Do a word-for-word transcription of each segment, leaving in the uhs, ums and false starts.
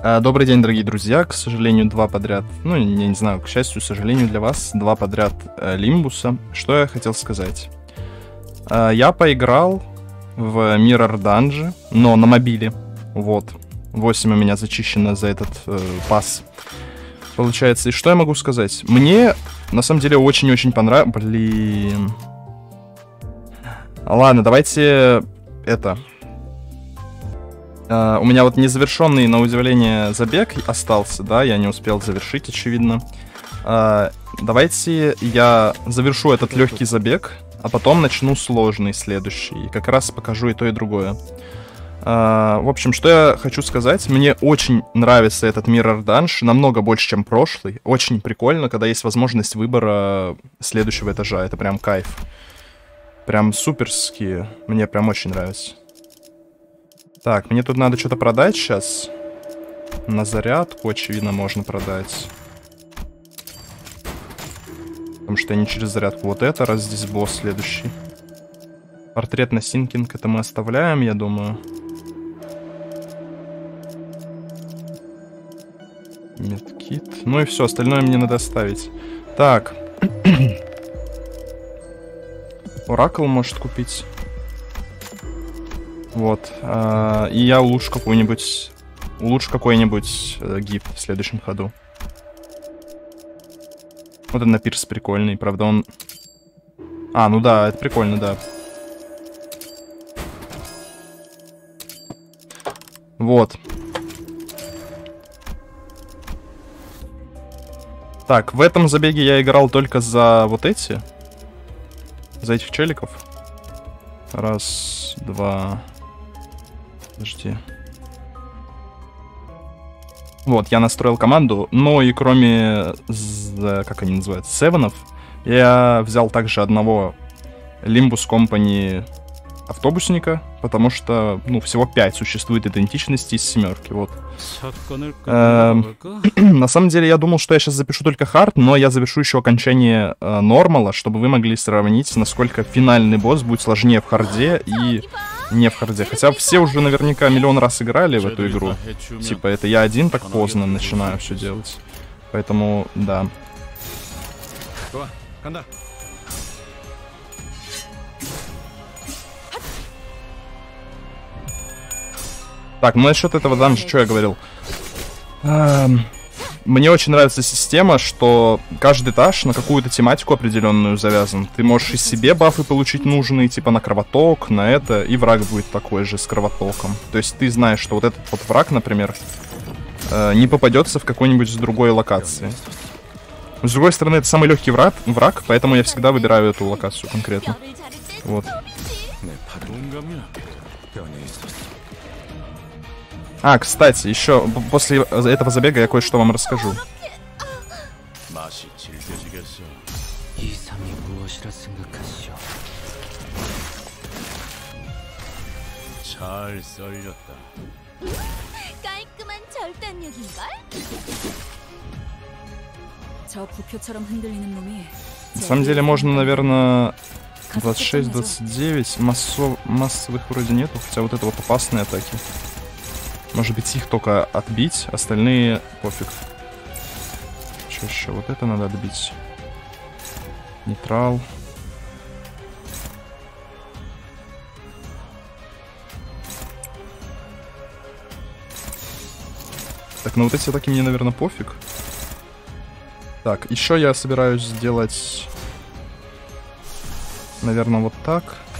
А, добрый день, дорогие друзья. К сожалению, два подряд, ну, я не знаю, к счастью, к сожалению для вас, два подряд э, Лимбуса. Что я хотел сказать? А, я поиграл в Mirror Dungeon, но на мобиле. Вот. восемь у меня зачищено за этот э, пас. Получается, и что я могу сказать? Мне, на самом деле, очень-очень понравилось... Блин... Ладно, давайте это... Uh, у меня вот незавершенный, на удивление, забег остался, да, я не успел завершить, очевидно. Uh, давайте я завершу этот легкий забег, а потом начну сложный следующий. И как раз покажу и то, и другое. Uh, в общем, что я хочу сказать. Мне очень нравится этот Mirror Dungeon, намного больше, чем прошлый. Очень прикольно, когда есть возможность выбора следующего этажа. Это прям кайф. Прям суперски. Мне прям очень нравится. Так, мне тут надо что-то продать сейчас. На зарядку, очевидно, можно продать. Потому что я не через зарядку. Вот это, раз здесь босс следующий. Портрет на синкинг, это мы оставляем, я думаю. Медкит. Ну и все, остальное мне надо оставить. Так. Оракл может купить. Вот. А, и я улучшу какую-нибудь... Улучшу какой-нибудь э, гифт в следующем ходу. Вот этот напирс прикольный, правда он... А, ну да, это прикольно, да. Вот. Так, в этом забеге я играл только за вот эти. За этих челиков. Раз, два... Подожди. Вот, я настроил команду, но и кроме, как они называются, севенов, я взял также одного Limbus Company автобусника, потому что, ну, всего пять существует идентичности из семерки, вот. На самом деле, я думал, что я сейчас запишу только хард, но я запишу еще окончание нормала, чтобы вы могли сравнить, насколько финальный босс будет сложнее в харде и не в харде. Хотя все уже наверняка миллион раз играли в эту игру. Типа, это я один так поздно начинаю все делать. Поэтому, да. Так, ну насчет этого данжа, что я говорил? Эм, мне очень нравится система, что каждый этаж на какую-то тематику определенную завязан. Ты можешь и себе бафы получить нужные, типа на кровоток, на это, и враг будет такой же с кровотоком. То есть ты знаешь, что вот этот вот враг, например, э, не попадется в какой-нибудь с другой локации. С другой стороны, это самый легкий враг, враг, поэтому я всегда выбираю эту локацию конкретно. Вот. А, кстати, еще после этого забега я кое-что вам расскажу. На самом деле можно, наверное, двадцать шесть двадцать девять. Массов... Массовых вроде нету, хотя вот это вот опасные атаки. Может быть, их только отбить, остальные пофиг. Что еще? Вот это надо отбить. Нейтрал. Так, ну вот эти атаки мне, наверное, пофиг. Так, еще я собираюсь сделать... Наверное, вот так.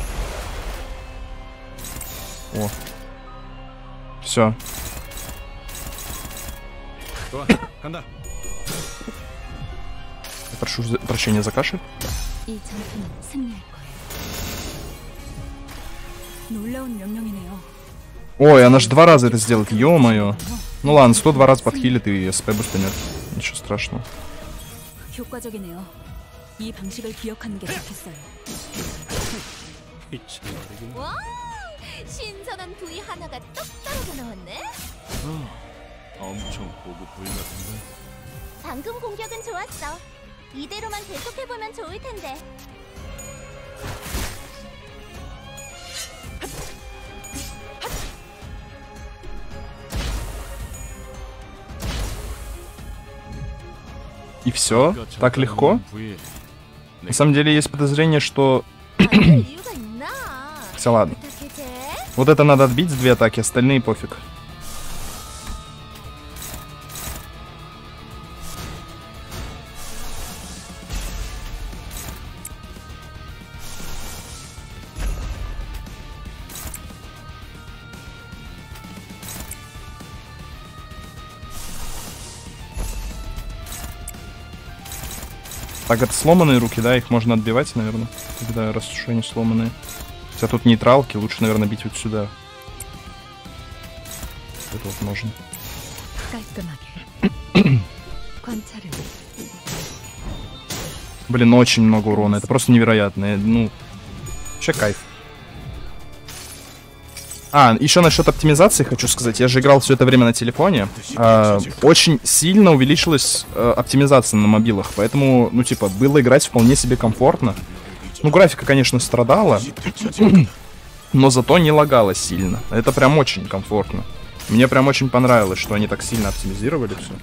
О. Все. Прошу за... прощения за кашель. Ой, она ж два раза это сделает, ё-моё. Ну ладно, сто два раза подхилит и СП бустанет. Ничего страшного. 신선한 부위 하나가 똑 떨어져 나왔네. 어, 엄청 고급 부위 같은데. 방금 공격은 좋았어. 이대로만 계속해보면 좋을 텐데. И все? Так легко? На самом деле есть подозрение, что... Все, ладно. Вот это надо отбить с две атаки, остальные пофиг. Так, это сломанные руки, да? Их можно отбивать, наверное, когда раз уж они сломанные. Хотя тут нейтралки, лучше, наверное, бить вот сюда. Это вот можно. Блин, очень много урона. Это просто невероятно. Ну, вообще кайф. А, еще насчет оптимизации хочу сказать. Я же играл все это время на телефоне. Э, очень сильно увеличилась э, оптимизация на мобилах. Поэтому, ну, типа, было играть вполне себе комфортно. Ну, графика, конечно, страдала. Но зато не лагала сильно. Это прям очень комфортно. Мне прям очень понравилось, что они так сильно оптимизировали все.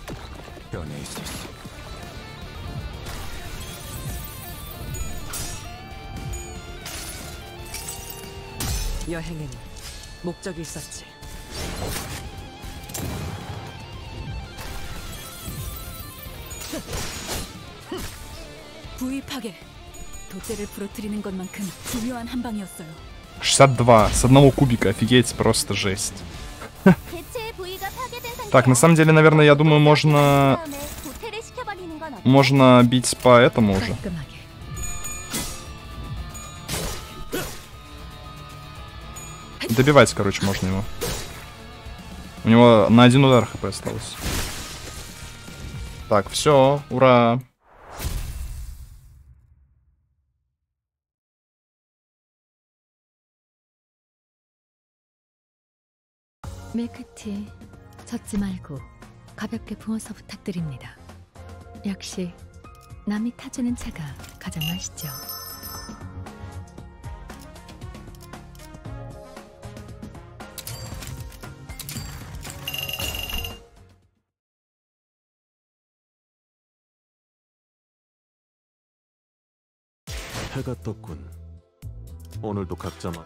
목적이 있었지. 부위 파괴. 돛대를 부러뜨리는 것만큼 중요한 한 방이었어요. шестьдесят два с одного кубика, офигеть, просто жесть. Так, на самом деле, наверное, я думаю, можно... Можно бить по этому уже. Добивать, короче, можно его. У него на один удар хп осталось. Так, все, ура. 밀크티 젖지 말고 가볍게 부어서 부탁드립니다. 역시 남이 타주는 차가 가장 맛있죠. 해가 떴군. 오늘도 각자만.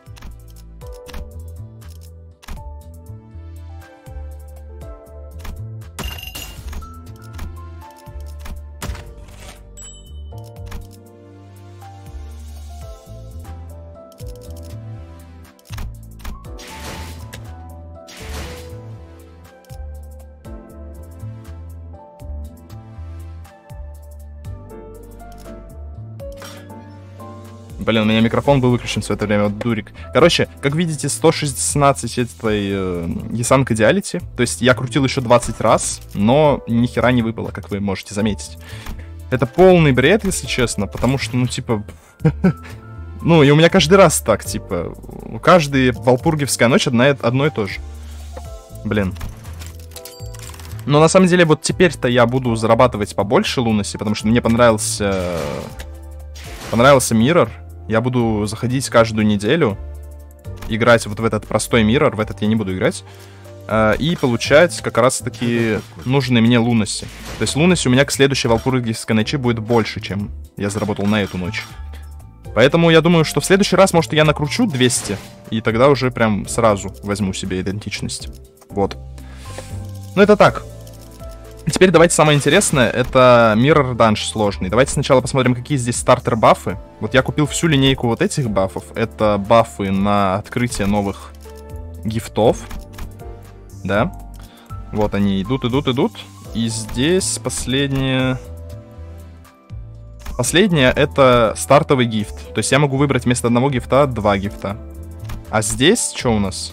Блин, у меня микрофон был выключен все это время, вот дурик. Короче, как видите, сто шестнадцать этой э, Есанг Идеалити. То есть я крутил еще двадцать раз, но ни хера не выпало, как вы можете заметить. Это полный бред, если честно, потому что, ну, типа... Ну, и у меня каждый раз так, типа... У каждой Валпургиевская ночь одна, одно и то же. Блин. Но на самом деле вот теперь-то я буду зарабатывать побольше Лунаси, потому что мне понравился... Понравился Mirror. Я буду заходить каждую неделю, играть вот в этот простой Mirror, в этот я не буду играть, э, и получать как раз-таки нужные мне Лунаси. То есть Лунаси у меня к следующей Валпургиевской ночи будет больше, чем я заработал на эту ночь. Поэтому я думаю, что в следующий раз, может, я накручу двести, и тогда уже прям сразу возьму себе идентичность. Вот. Ну, это так. Теперь давайте самое интересное, это Mirror Dungeon сложный. Давайте сначала посмотрим, какие здесь стартер-бафы. Вот я купил всю линейку вот этих бафов. Это бафы на открытие новых гифтов. Да. Вот они идут, идут, идут. И здесь последнее... Последнее это стартовый гифт. То есть я могу выбрать вместо одного гифта два гифта. А здесь что у нас?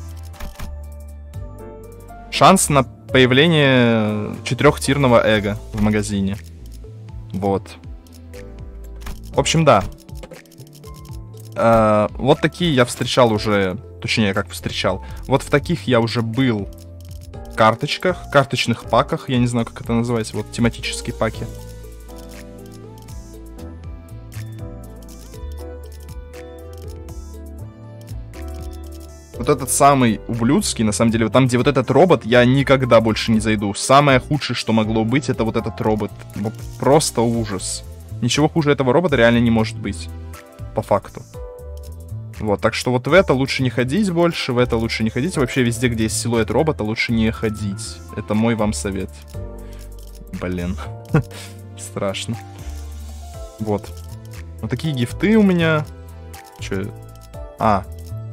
Шанс на появление четырехтирного эго в магазине. Вот. В общем, да. Э, вот такие я встречал уже... Точнее, как встречал. Вот в таких я уже был карточках, карточных паках. Я не знаю, как это называется. Вот тематические паки. Вот этот самый ублюдский, на самом деле, вот там, где вот этот робот, я никогда больше не зайду. Самое худшее, что могло быть, это вот этот робот. Просто ужас. Ничего хуже этого робота реально не может быть. По факту. Вот, так что вот в это лучше не ходить больше, в это лучше не ходить. Вообще везде, где есть силуэт робота, лучше не ходить. Это мой вам совет. Блин. Страшно. Вот. Вот такие гифты у меня. Че? А.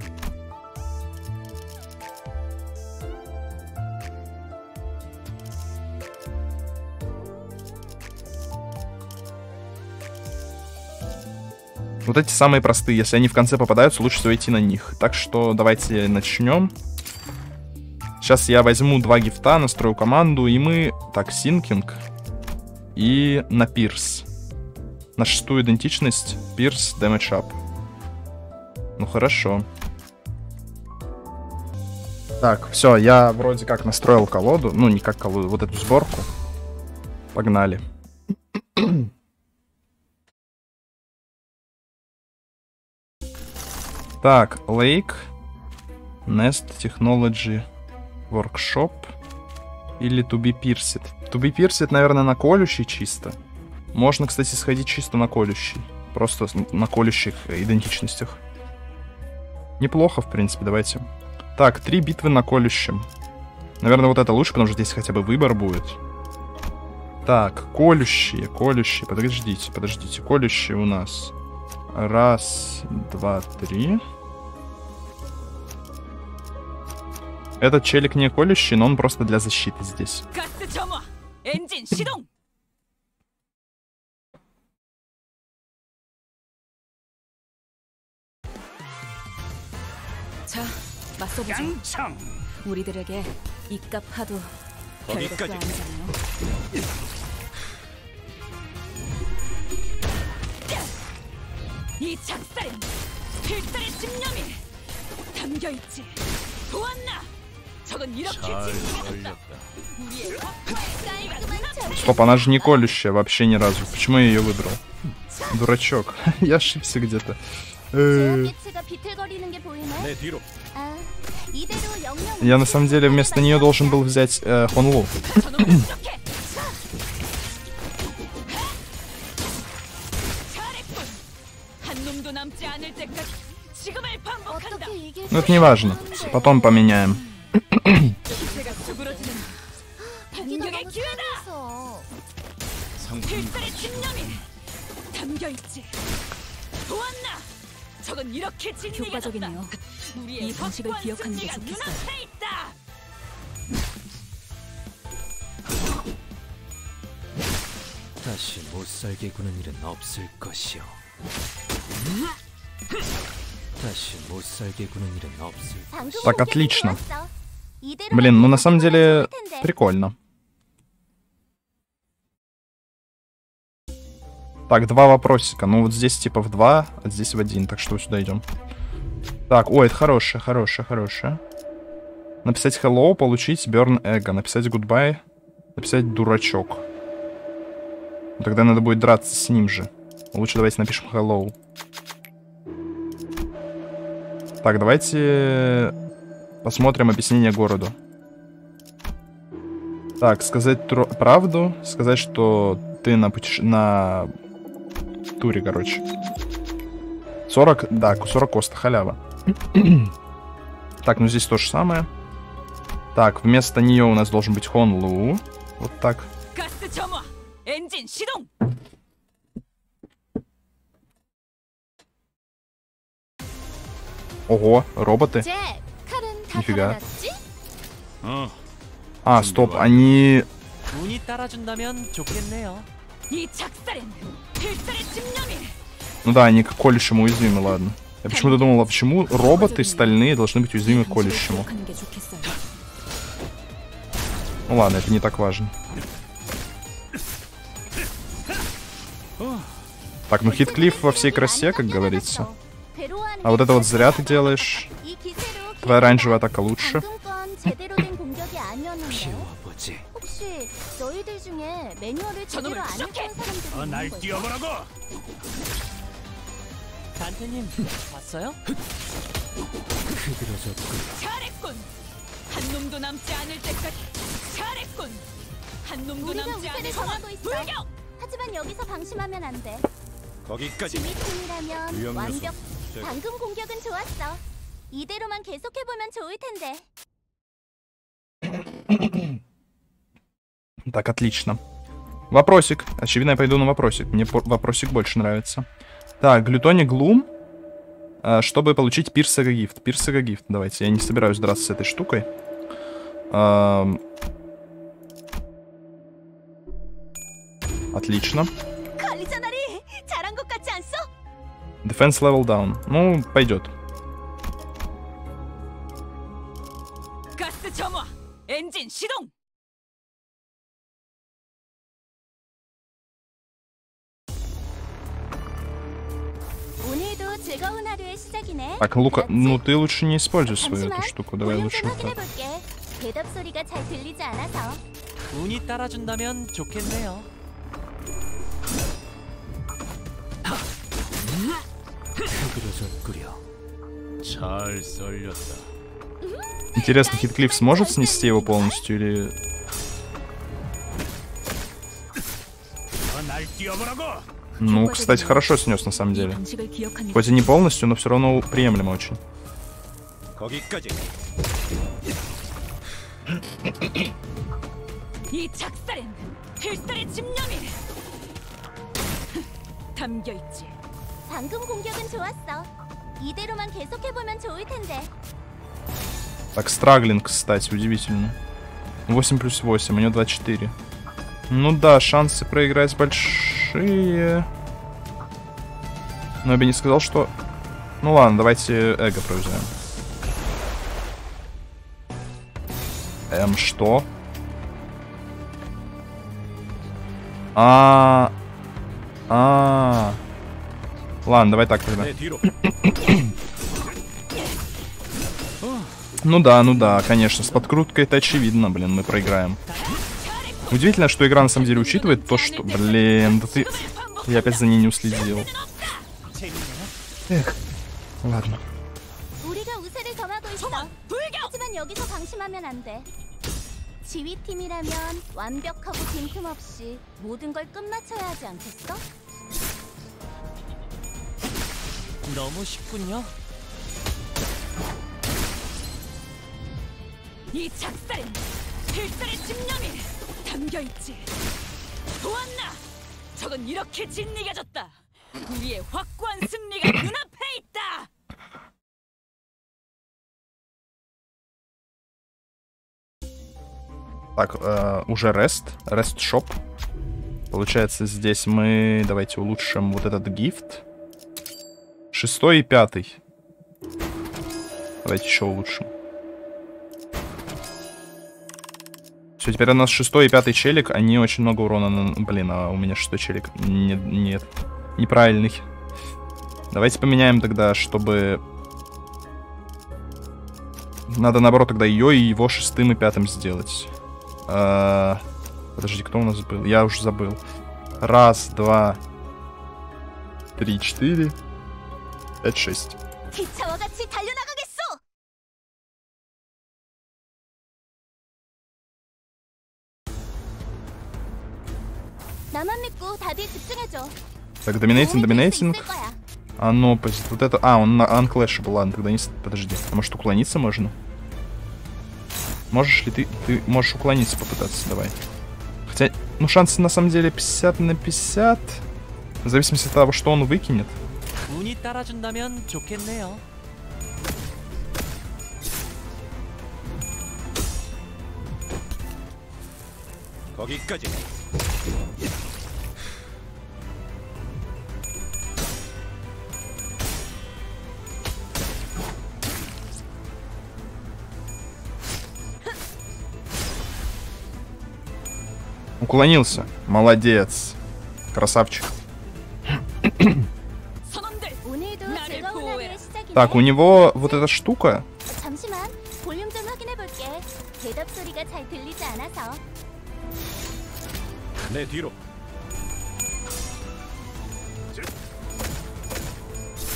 Вот эти самые простые. Если они в конце попадаются, лучше всего идти на них. Так что давайте начнем. Сейчас я возьму два гифта, настрою команду, и мы... Так, синкинг. И на пирс. На шестую идентичность. Пирс, damage up. Ну, хорошо. Так, все, я вроде как настроил колоду. Ну, не как колоду, вот эту сборку. Погнали. Так, Lake, Nest Technology Workshop или To Be Pierced. To Be Pierced, наверное, на колющий чисто. Можно, кстати, сходить чисто на колющий. Просто на колющих идентичностях. Неплохо, в принципе, давайте. Так, три битвы на колющем. Наверное, вот это лучше, потому что здесь хотя бы выбор будет. Так, колющие, колющие. Подождите, подождите. Колющие у нас... Раз, два, три. Этот челик не колющий, но он просто для защиты здесь. 이 작살엔 필살의 집념이 담겨있지. 보았나? 저건 이렇게 진행했다. 우리의 깔끔한 Стоп, она же не колющая вообще ни разу. Почему я ее выбрал? Дурачок. Я ошибся где-то. Я на самом деле вместо нее должен был взять э, Хонлу. Ну, это не важно. Потом поменяем. 다시 못 살게 구는 일은 없을 것이오. 다시 못 살게 구는 일은 없을. Так, отлично. Блин, ну на самом деле прикольно. Так, два вопросика. Ну вот здесь типа в два, а здесь в один. Так что сюда идем. Так, ой, это хорошее, хорошее, хорошее. Написать hello, получить burn эго. Написать goodbye, написать дурачок. Тогда надо будет драться с ним же. Лучше давайте напишем hello. Так, давайте посмотрим объяснение городу. Так, сказать правду, сказать, что ты на, путеше... на туре, короче. сорок, да, сорок коста, халява. Так, ну здесь то же самое. Так, вместо нее у нас должен быть Хонлу. Вот так. Ого, роботы. Нифига. А, стоп, они... Ну да, они к колющему уязвимы, ладно. Я почему-то думал, а почему роботы стальные должны быть уязвимы к колющему? Ну ладно, это не так важно. Так, ну Хитклифф во всей красе, как говорится. А вот это вот зря ты делаешь. Твоя оранжевая атака лучше. 잘했군. 한 놈도 남지 않을 때까지. 잘했군. 한 놈도 우리가 남지 우세를 않을 정하고 있어. 불격. 하지만 여기서 방심하면 안 돼. 거기까지. 지휘팀이라면 유형 완벽. 요소. 방금 공격은 좋았어. 이대로만 계속해보면 좋을 텐데. Так, отлично. Вопросик. Очевидно, я пойду на вопросик. Мне вопросик больше нравится. Так, Глютони Глум. Чтобы получить Пирсера Гифт. Пирсера Гифт. Давайте. Я не собираюсь драться с этой штукой. Отлично. Defense level down. Ну, пойдет. 가스 점화. 엔진 시동. 오늘도 즐거운 하루의 시작이네. Так, Лука, ну ты лучше не используй свою эту штуку. Давай лучше вот так. 대답 소리가 잘 들리지 않아서. 운이 따라준다면 좋겠네요. 그려졌구려. 잘 썰렸다. Интересно, Хитклифф сможет снести его полностью или... Ну, кстати, хорошо снес на самом деле. Хоть и не полностью, но все равно приемлемо очень. 이 작살엔 필살의 집념이 담겨 있지. 방금 공격은 좋았어. 이대로만 계속해보면 좋을 텐데. Так, Страглинг, кстати, удивительно. восемь плюс восемь, у него двадцать четыре. Ну да, шансы проиграть большие. Но я бы не сказал, что... Ну ладно, давайте эго проведем. Эм, что? А, а, ладно, давай так тогда. Ну да, ну да, конечно, с подкруткой это очевидно, блин, мы проиграем. Удивительно, что игра на самом деле учитывает то, что... Блин, да ты... Я опять за ней не уследил. Эх, ладно. 하지만 여기서 방심하면 안 돼. 지휘팀이라면 완벽하고 빈틈없이 모든 걸 끝마쳐야 하지 않겠어? 너무 쉽군요. 이 작살엔 필살의 집념이 담겨있지. 보았나? 저건 이렇게 진리가졌다. 우리의 확고한 승리가 눈앞에 있다. Так, э, уже рест, рест шоп. Получается, здесь мы, давайте улучшим вот этот гифт. Шестой и пятый. Давайте еще улучшим. Все, теперь у нас шестой и пятый челик, они очень много урона на... Блин, а у меня шестой челик. Нет, нет, неправильный. Давайте поменяем тогда, чтобы... Надо, наоборот, тогда ее и его шестым и пятым сделать. А... Подожди, кто у нас был? Я уже забыл. Раз, два, три, четыре, пять, шесть. Так, доминейтинг, доминейтинг. А ну, вот это... А, он на анклэше был. Ладно, тогда не... Подожди. А может уклониться можно? Можешь ли ты... Ты можешь уклониться попытаться, давай. Хотя, ну, шансы на самом деле пятьдесят на пятьдесят. В зависимости от того, что он выкинет. Уклонился. Молодец. Красавчик. Так, у него вот эта штука.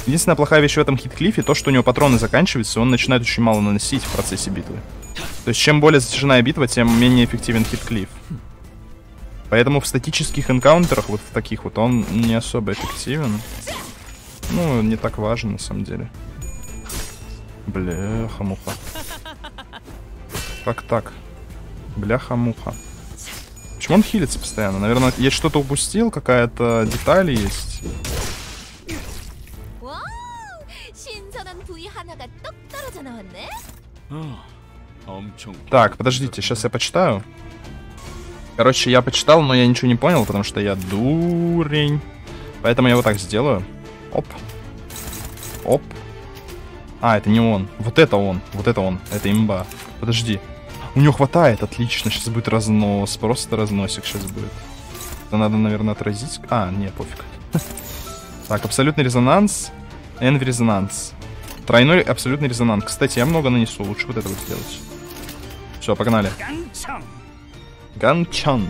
Единственная плохая вещь в этом Хитклифе то, что у него патроны заканчиваются, и он начинает очень мало наносить в процессе битвы. То есть чем более затяжная битва, тем менее эффективен Хитклиф. Поэтому в статических энкаунтерах, вот в таких вот, он не особо эффективен. Ну, не так важен на самом деле. Бляха-муха. Как так? Бляха-муха. Почему он хилится постоянно? Наверное, я что-то упустил, какая-то деталь есть. Так, подождите, сейчас я почитаю. Короче, я почитал, но я ничего не понял, потому что я дурень. Поэтому я вот так сделаю. Оп. Оп. А, это не он. Вот это он. Вот это он. Это имба. Подожди. У него хватает, отлично. Сейчас будет разнос. Просто разносик сейчас будет. Это надо, наверное, отразить. А, не, пофиг. Так, абсолютный резонанс. Энви резонанс. Тройной абсолютный резонанс. Кстати, я много нанесу. Лучше вот это вот сделать. Все, погнали. Ганчан.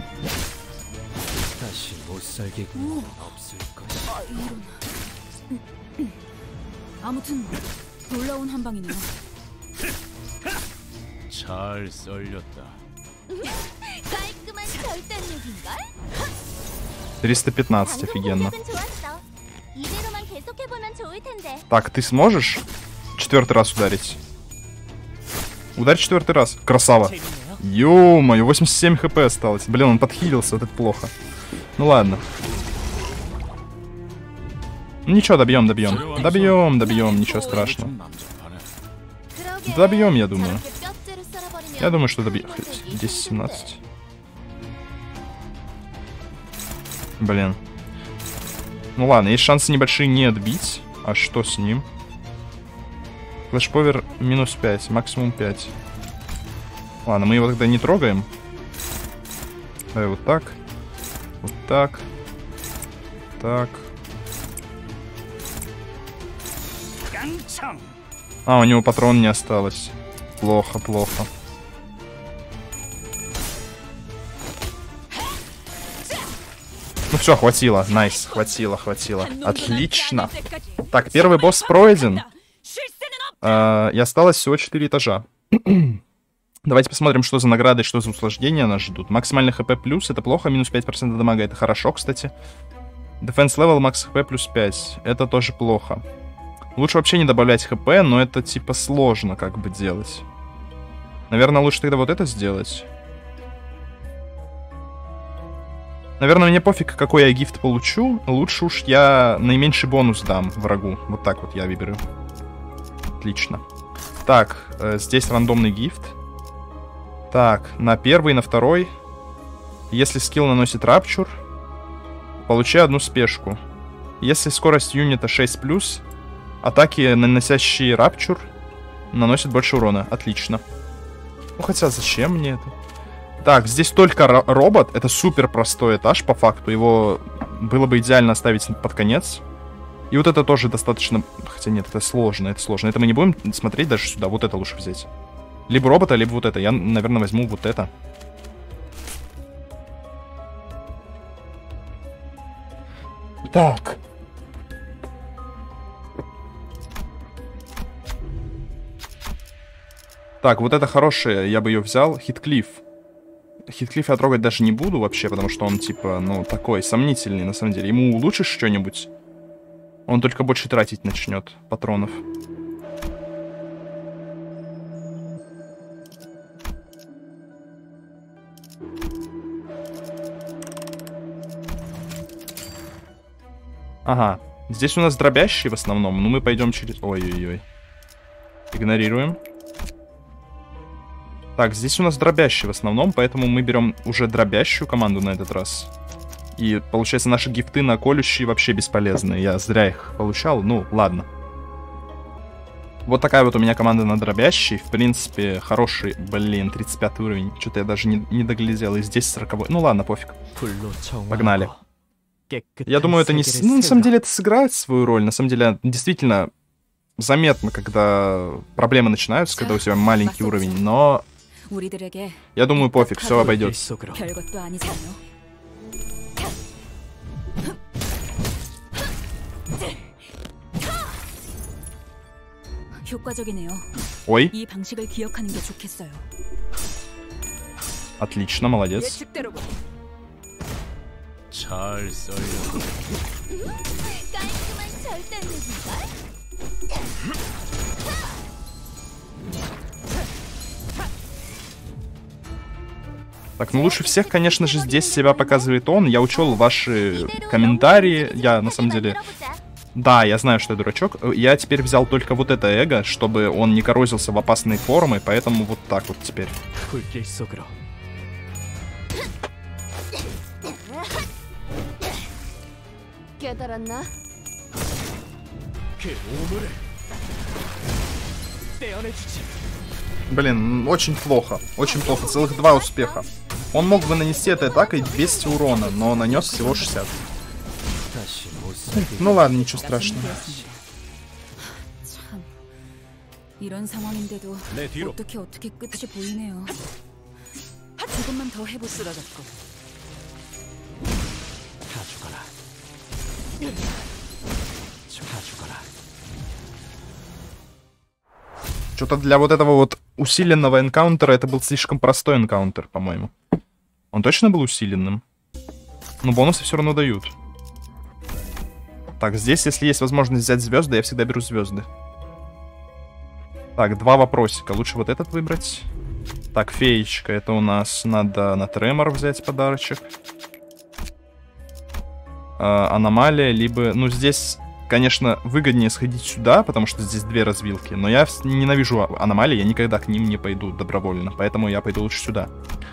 아무튼 놀라운 한 방이네요. 잘 썰렸다. 깔끔한 절단력인걸? триста пятнадцать, офигенно. 좋았어. 이대로만 계속해보면 좋을 텐데. Так, ты сможешь четвертый раз ударить? Ударь четвертый раз. Красава. Ё-моё, восемьдесят семь хп осталось. Блин, он подхилился, вот это плохо. Ну ладно. Ну ничего, добьем, добьем. Добьем, добьем, ничего страшного. Добьем, я думаю. Я думаю, что добьем. десять семнадцать. Блин. Ну ладно, есть шансы небольшие не отбить. А что с ним? Флешповер минус пять, максимум пять. Ладно, мы его тогда не трогаем. Давай вот так. Вот так. Так. А, у него патрон не осталось. Плохо, плохо. Ну все, хватило. Найс, хватило, хватило. Отлично. Так, первый босс пройден. А, и осталось всего четыре этажа. Давайте посмотрим, что за награды, что за усложнения нас ждут. Максимальный хп плюс, это плохо. Минус пять процентов дамага, это хорошо, кстати. Defense level, макс хп плюс пять. Это тоже плохо. Лучше вообще не добавлять хп, но это типа сложно как бы делать. Наверное, лучше тогда вот это сделать. Наверное, мне пофиг, какой я гифт получу. Лучше уж я наименьший бонус дам врагу. Вот так вот я выберу. Отлично. Так, э, здесь рандомный гифт. Так, на первый и на второй. Если скилл наносит рапчур, получай одну спешку. Если скорость юнита шесть плюс, атаки, наносящие рапчур, наносят больше урона. Отлично. Ну хотя зачем мне это? Так, здесь только робот. Это супер простой этаж по факту. Его было бы идеально оставить под конец. И вот это тоже достаточно... Хотя нет, это сложно, это сложно. Это мы не будем смотреть даже сюда. Вот это лучше взять. Либо робота, либо вот это. Я, наверное, возьму вот это. Так. Так, вот это хорошее, я бы ее взял. Хитклифф. Хитклифф я трогать даже не буду вообще, потому что он, типа, ну, такой сомнительный, на самом деле. Ему улучшишь что-нибудь, он только больше тратить начнет патронов. Ага, здесь у нас дробящий в основном, но мы пойдем через... Ой-ой-ой. Игнорируем. Так, здесь у нас дробящий в основном, поэтому мы берем уже дробящую команду на этот раз. И, получается, наши гифты на колющие вообще бесполезны. Я зря их получал, ну, ладно. Вот такая вот у меня команда на дробящий. В принципе, хороший, блин, тридцать пятый уровень. Что-то я даже не, не доглядел. И здесь сороковой. Ну ладно, пофиг. Погнали. Я думаю, это не... Ну, на самом деле, это сыграет свою роль. На самом деле, действительно, заметно, когда проблемы начинаются, когда у тебя маленький уровень. Но... Я думаю, пофиг, все обойдется. 효과적이네요. Ой, 이 방식을 기억하는 게 좋겠어요. отлично, молодец. 예측대로군. 잘 썰려. 깔끔한 절단력인걸? Так, ну лучше всех, конечно же, здесь себя показывает он. Я учел ваши комментарии. Я, на самом деле... Да, я знаю, что я дурачок. Я теперь взял только вот это эго, чтобы он не коррозился в опасные формы, поэтому вот так вот теперь. 깨달았나? Блин, очень плохо. Очень плохо. Целых два успеха. Он мог бы нанести этой атакой двести урона, но нанес всего шестьдесят. Ну ладно, ничего страшного. 참, 이런 상황인데도 어떻게 어떻게 끝이 보이네요. 조금만 더 해보 쓰러졌고. 다 죽어라. 다 죽어라. Что-то для вот этого вот усиленного энкаунтера это был слишком простой энкаунтер, по-моему. Он точно был усиленным? Но бонусы все равно дают. Так, здесь, если есть возможность взять звезды, я всегда беру звезды. Так, два вопросика. Лучше вот этот выбрать. Так, феечка, это у нас надо на тремор взять подарочек. А, аномалия, либо... Ну, здесь, конечно, выгоднее сходить сюда, потому что здесь две развилки. Но я ненавижу аномалии, я никогда к ним не пойду добровольно. Поэтому я пойду лучше сюда.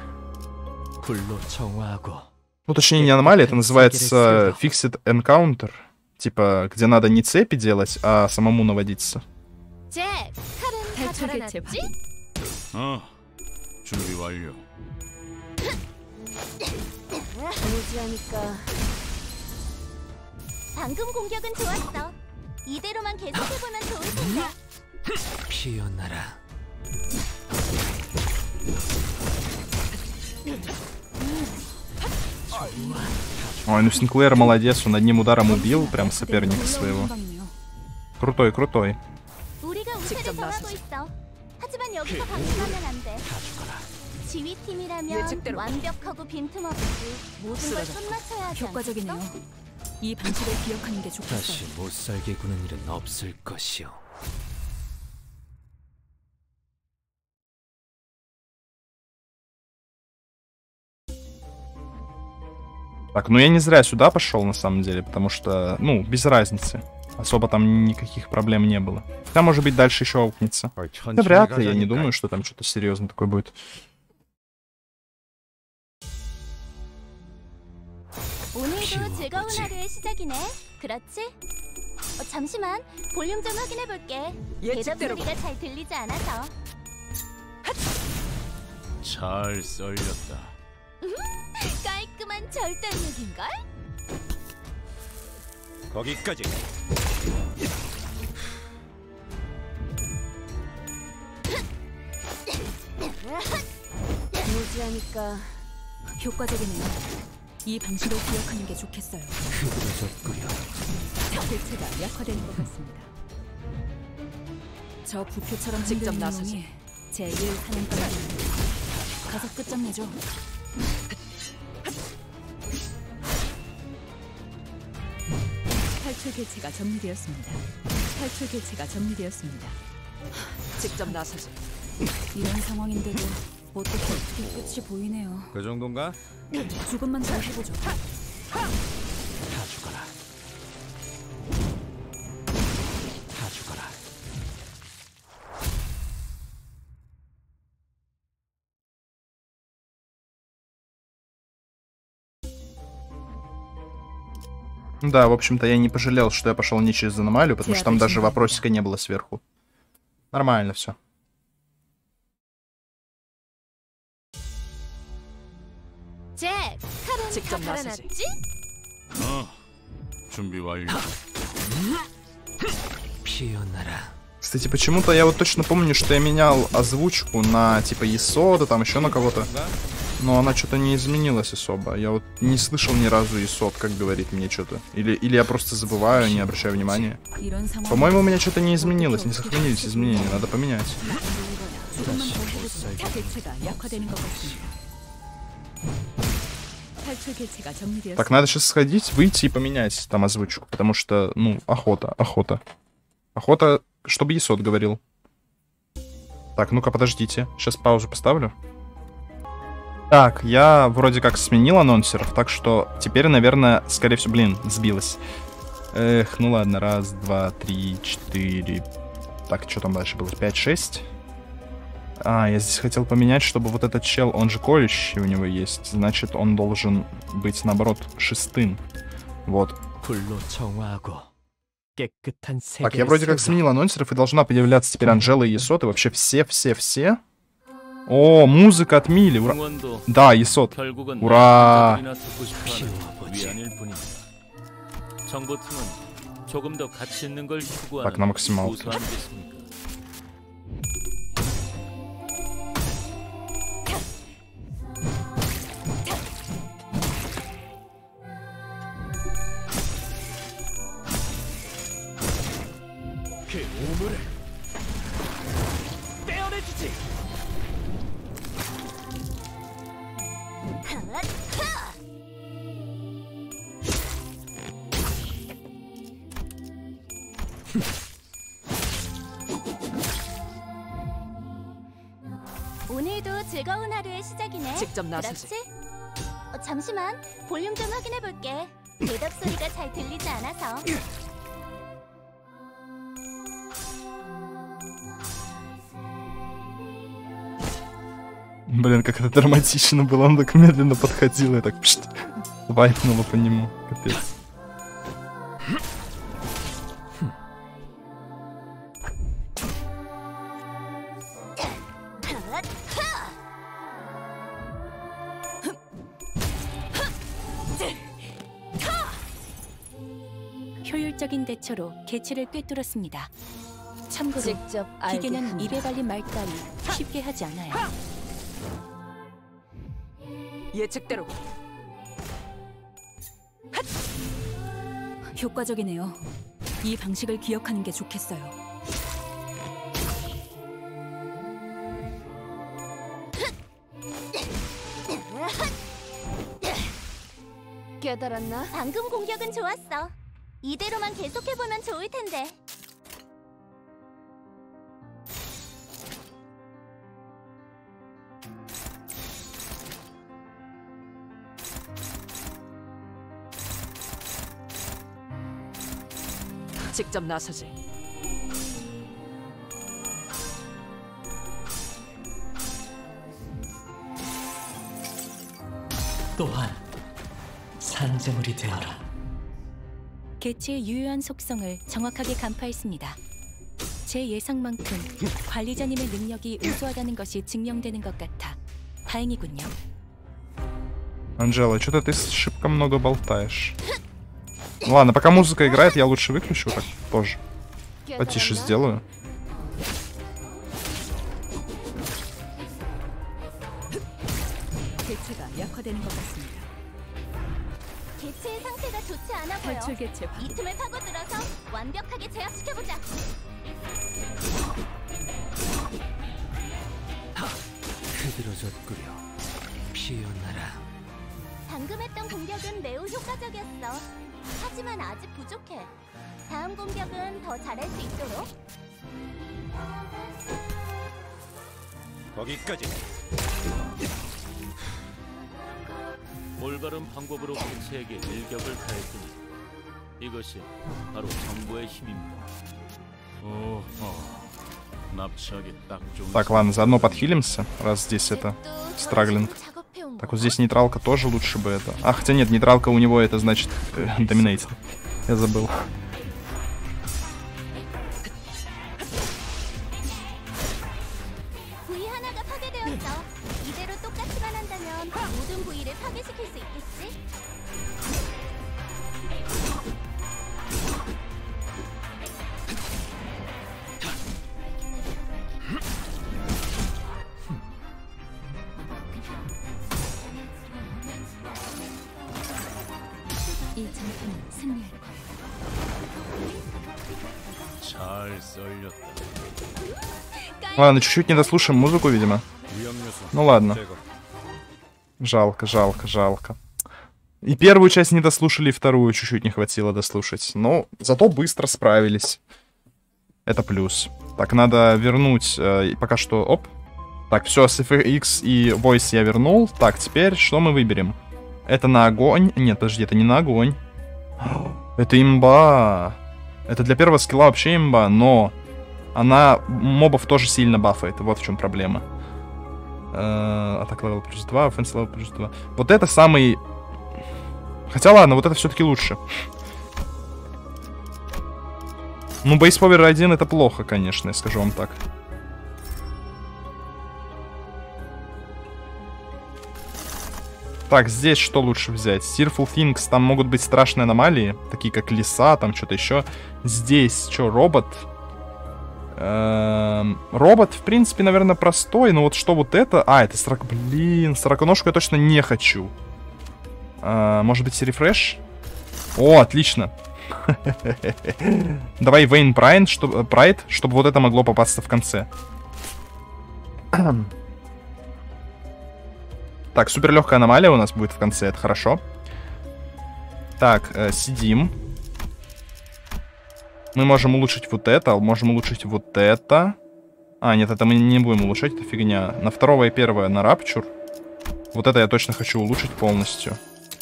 Ну, точнее, не аномалия, это называется Fixed Encounter. Типа, где надо не цепи делать, а самому наводиться. 어, 준비 완료. 무지하니까. 방금 공격은 좋았어. 이대로만 계속해보면 좋을 텐데. 피어나라. Ой, ну Синклер молодец, он одним ударом убил прям соперника своего. Крутой, крутой. 우리가 우세를 정하고 있어. 하지만 여기서 방심하면 안 돼. 지휘팀이라면 완벽하고 빈틈없이 모든 걸 끝마쳐야 하지 효과적이네요. 이 방식을 기억하는 게 좋겠어요. 다시 못 살게 구는 일은 없을 것이오. Так, ну я не зря сюда пошел, на самом деле, потому что, ну, без разницы. Особо там никаких проблем не было. Хотя, может быть, дальше еще аукнется. Да вряд ли, я не думаю, что там что-то серьезное такое будет. 오늘도 즐거운 하루의 시작이네. 그렇지? 어, 잠시만, 볼륨 좀 확인해 볼게. 대답 소리가 잘 들리지 않아서. 잘 썰렸다. 깔끔한 절단력인걸? 거기까지. 무지하니까. 효과적이네요. 이 방식을 기억하는 게 좋겠어요. 흐드러졌구려. 대체가 약화된 것 같습니다. 저 부표처럼 직접 나서서 제 일을 하는 거라. 가서 끝장내죠. 탈출 개체가 정리되었습니다. 탈출 개체가 정리되었습니다. 직접 나서서 이런 상황인데도 어떻게 어떻게 끝이 보이네요. 그 정도인가? 조금만 더 해보죠. 다 죽어라. 다 죽어라. Да, в общем-то, я не пожалел, что я пошел не через аномалию, потому что там даже вопросика не было сверху. Нормально все. 직접 나서지. 어, 준비 완료. 피어나라. Кстати, почему-то я вот точно помню, что я менял озвучку на типа Есода, там еще на кого-то. Но она что-то не изменилась особо. Я вот не слышал ни разу Исот, как говорит мне что-то. Или, или я просто забываю, не обращаю внимания. По-моему, у меня что-то не изменилось, не сохранились изменения, надо поменять. Так, надо сейчас сходить, выйти и поменять там озвучку, потому что, ну, охота, охота. Охота, чтобы Исот говорил. Так, ну-ка, подождите. Сейчас паузу поставлю. Так, я вроде как сменил анонсеров, так что теперь, наверное, скорее всего, блин, сбилось. Эх, ну ладно, раз, два, три, четыре. Так, что там дальше было? Пять, шесть. А, я здесь хотел поменять, чтобы вот этот чел, он же колющий у него есть. Значит, он должен быть, наоборот, шестым. Вот. Так, я вроде как сменил анонсеров, и должна появляться теперь Анжела и Исот, и вообще все-все-все. О, музыка от Мили, ура. Да, Исот. Ура. Так, на максималке. 오늘도 즐거운 하루의 시작이네. 직접 나서지. 그렇지? 어, 잠시만, 볼륨 좀 확인해 볼게. 대답 소리가 잘 들리지 않아서. Блин, как это драматично было, он так медленно подходил и так пшт, вайпнуло по нему, капец. 효율적인 대처로 개체를 꿰뚫었습니다. 참고로 직접 기계는 입에 발린 말 따위 쉽게 하지 않아요. 예측대로. 효과적이네요. 이 방식을 기억하는 게 좋겠어요. 깨달았나? 방금 공격은 좋았어. 이대로만 계속해보면 좋을 텐데. 직접 나서지. 또한 산재물이 되어라. 개체의 유효한 속성을 정확하게 간파했습니다. 제 예상만큼 관리자님의 능력이 우수하다는 것이 증명되는 것 같아 다행이군요. Анжела, что-то ты шибко много болтаешь. Ну ладно, пока музыка играет, я лучше выключу, так позже. Потише сделаю. 개체의 상태가 좋지 않아 보여. 이 틈을 파고들어서 완벽하게 제압시켜보자. 흐드러졌구려. 피어나라. 방금 했던 공격은 매우 효과적이었어. 하지만 아직 부족해. 다음 공격은 더 잘할 수 있도록. 거기까지. 올바른 방법으로 개체에게 일격을 가했더니 이것이 바로 정보의 힘입니다. 오호, 납치하기 딱 좋은. Так, ладно, заодно подхилимся, раз здесь это страглинг. Так, вот здесь нейтралка тоже лучше бы это. А, хотя нет, нейтралка у него это значит доминейтер. Я забыл. 부위 하나가 파괴되었어. 이대로 똑같이만 한다면 모든 부위를 파괴시킬 수 있겠지? 이 전투는 승리할 거예요. 잘 썰렸다. Ладно, чуть-чуть не дослушаем музыку, видимо. Ну ладно. Жалко, жалко, жалко. И первую часть не дослушали, и вторую чуть-чуть не хватило дослушать. Но зато быстро справились. Это плюс. Так, надо вернуть э, пока что... Оп. Так, все, с эф икс и Voice я вернул. Так, теперь что мы выберем? Это на огонь. Нет, подожди, это не на огонь. Это имба. Это для первого скилла вообще имба, но она мобов тоже сильно бафает. Вот в чем проблема. Атак левел плюс два, офенс левел плюс два. Вот это самый... Хотя ладно, вот это все-таки лучше. Ну, Base Power один это плохо, конечно, я скажу вам так. Так, здесь что лучше взять? Fearful Things, там могут быть страшные аномалии, такие как леса, там что-то еще. Здесь что, робот? Эм, робот, в принципе, наверное, простой, но вот что вот это... А, это сорок... Блин, сороконожку я точно не хочу. Э, может быть, рефреш? О, отлично. Давай Вейн Прайд, чтобы, Прайд, чтобы вот это могло попасться в конце. Так, супер легкая аномалия у нас будет в конце, это хорошо. Так, э, сидим. Мы можем улучшить вот это, можем улучшить вот это. А, нет, это мы не будем улучшать, это фигня. На второго и первое на Рапчур. Вот это я точно хочу улучшить полностью.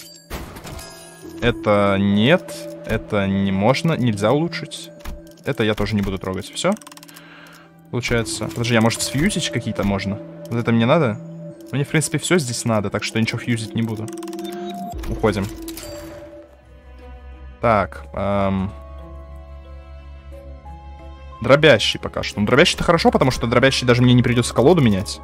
Это нет, это не можно, нельзя улучшить. Это я тоже не буду трогать, все. Получается. Подожди, а может сфьюзить какие-то можно? Вот это мне надо? Мне, в принципе, все здесь надо, так что ничего фьюзить не буду. Уходим. Так. Эм... Дробящий пока что. Ну, дробящий-то хорошо, потому что дробящий даже мне не придется колоду менять.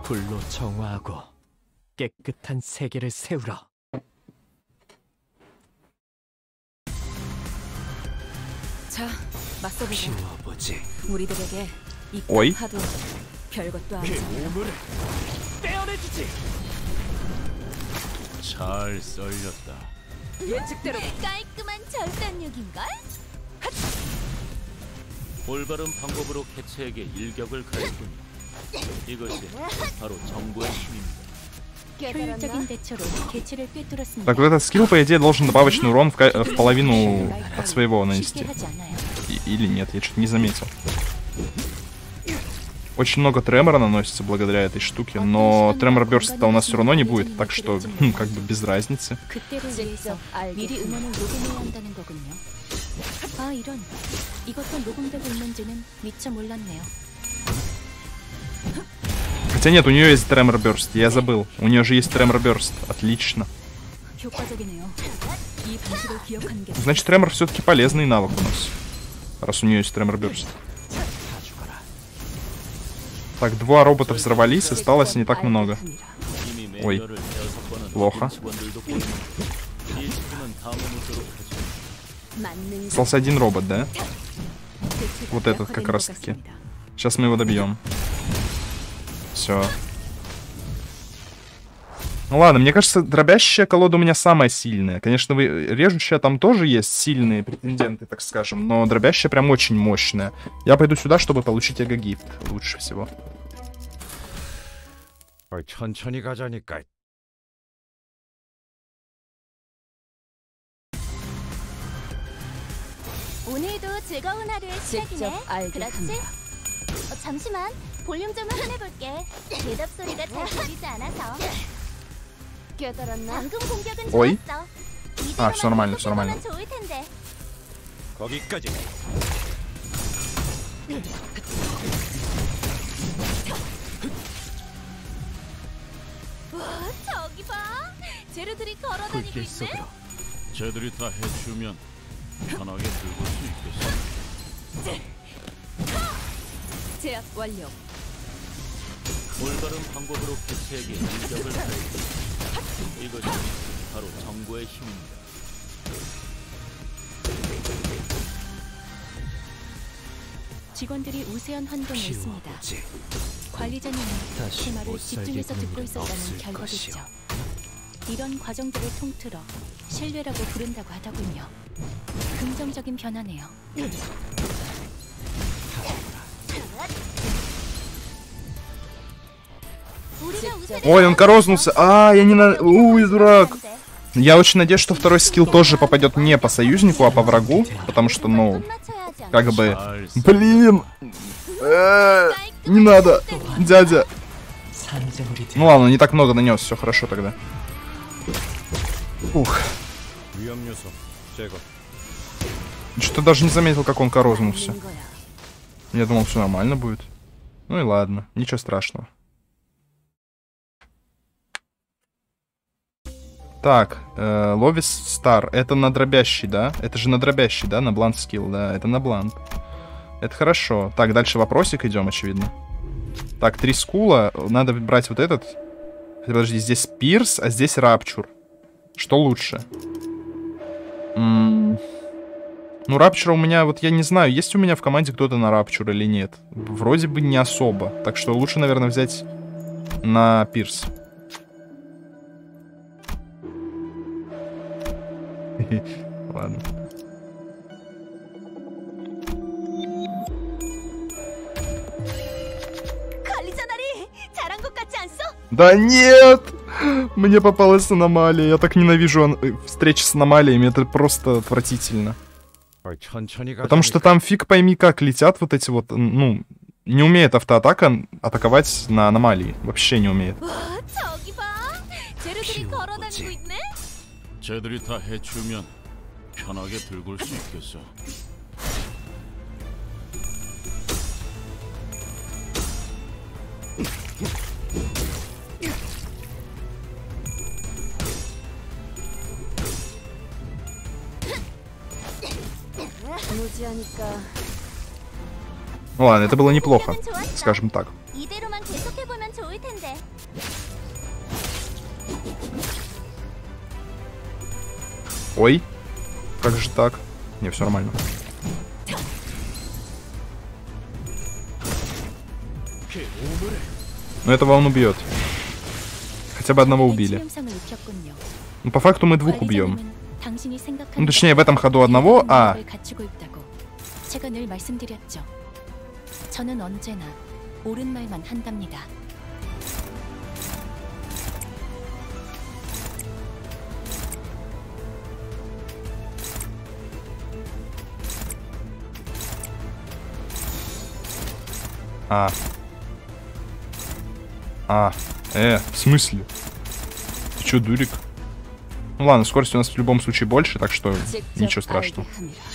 Ой. 잘 썰렸다. 예측대로 깔끔한 절단력인걸? 올바른 방법으로 개체에게 일격을 가했군요. 이것이 바로 정보의 힘입니다. 효율적인 대처로 개체를 꿰뚫었습니다. Так, вот этот скилл, по идее, должен добавочный урон в, в половину от своего нанести. И, или нет, я что-то не заметил. Очень много тремора наносится благодаря этой штуке, но тремор бёрста у нас все равно не будет, так что, хм, как бы без разницы. Хотя нет, у нее есть тремор бёрст, я забыл. У нее же есть тремор бёрст, отлично. Значит, тремор все-таки полезный навык у нас, раз у нее есть тремор бёрст. Так, два робота взорвались, осталось не так много. Ой, плохо. Остался один робот, да? Вот этот как раз таки. Сейчас мы его добьем. Все. Ну ладно, мне кажется, дробящая колода у меня самая сильная. Конечно, вы, режущая там тоже есть сильные претенденты, так скажем. Но дробящая прям очень мощная. Я пойду сюда, чтобы получить эго-гифт. Лучше всего. 천천히 가자니까. 오늘도 즐거운 하루의 시작이네. 그렇지? 어, 잠시만, 볼륨 좀 확인해볼게. 대답 소리가 잘 들리지 않아서. 깨달았나? 방금 공격은 Ой. 좋았어. А, все нормально, все нормально. 좋을 텐데. 거기까지. 와, 저기 봐. 재료들이 걸어다니고 있네. 쟤들이 다 해주면 편하게 들고 수 있겠어. 제압 완료. 올바른 방법으로 개체에게 일격을 가했군요. 이것이 바로 정보의 힘입니다. 직원들이 우세한 환경에 있습니다. 관리자님은 제 말을 집중해서 듣고 있었다는 결과겠죠. 이런 과정들을 통틀어 신뢰라고 부른다고 하더군요. 긍정적인 변화네요. Ой, он корознулся. А, я не на... Ой, дурак. Я очень надеюсь, что второй скилл тоже попадет не по союзнику, а по врагу. Потому что, ну, как бы... Блин! Э-э, не надо, дядя. Ну ладно, не так много нанес, все хорошо тогда. Ух. Что-то даже не заметил, как он корознулся. Я думал, все нормально будет. Ну и ладно, ничего страшного. Так, э, Ловис Стар. Это на дробящий, да? Это же на дробящий, да? На блант скилл, да. Это на блант. Это хорошо. Так, дальше вопросик идем, очевидно. Так, три скула. Надо брать вот этот. Подожди, здесь Пирс, а здесь Рапчур. Что лучше? М-м- ну, Рапчура у меня... Вот я не знаю, есть у меня в команде кто-то на Рапчур или нет. Вроде бы не особо. Так что лучше, наверное, взять на Пирс. Ладно. Да нет! Мне попалась аномалия. Я так ненавижу ан... встречи с аномалиями. Это просто отвратительно. Потому что там фиг пойми как летят вот эти вот... Ну, не умеет автоатака атаковать на аномалии. Вообще не умеет. 쟤들이 다 해치우면 편하게 들고 올 수 있겠어. Ну ладно, это было неплохо, скажем так. Ой, как же так? Не, все нормально. Но этого он убьет. Хотя бы одного убили. Ну, по факту мы двух убьем. Ну, точнее, в этом ходу одного, а... А. А. Э, в смысле? Ты чё, дурик? Ну ладно, скорость у нас в любом случае больше, так что ничего страшного.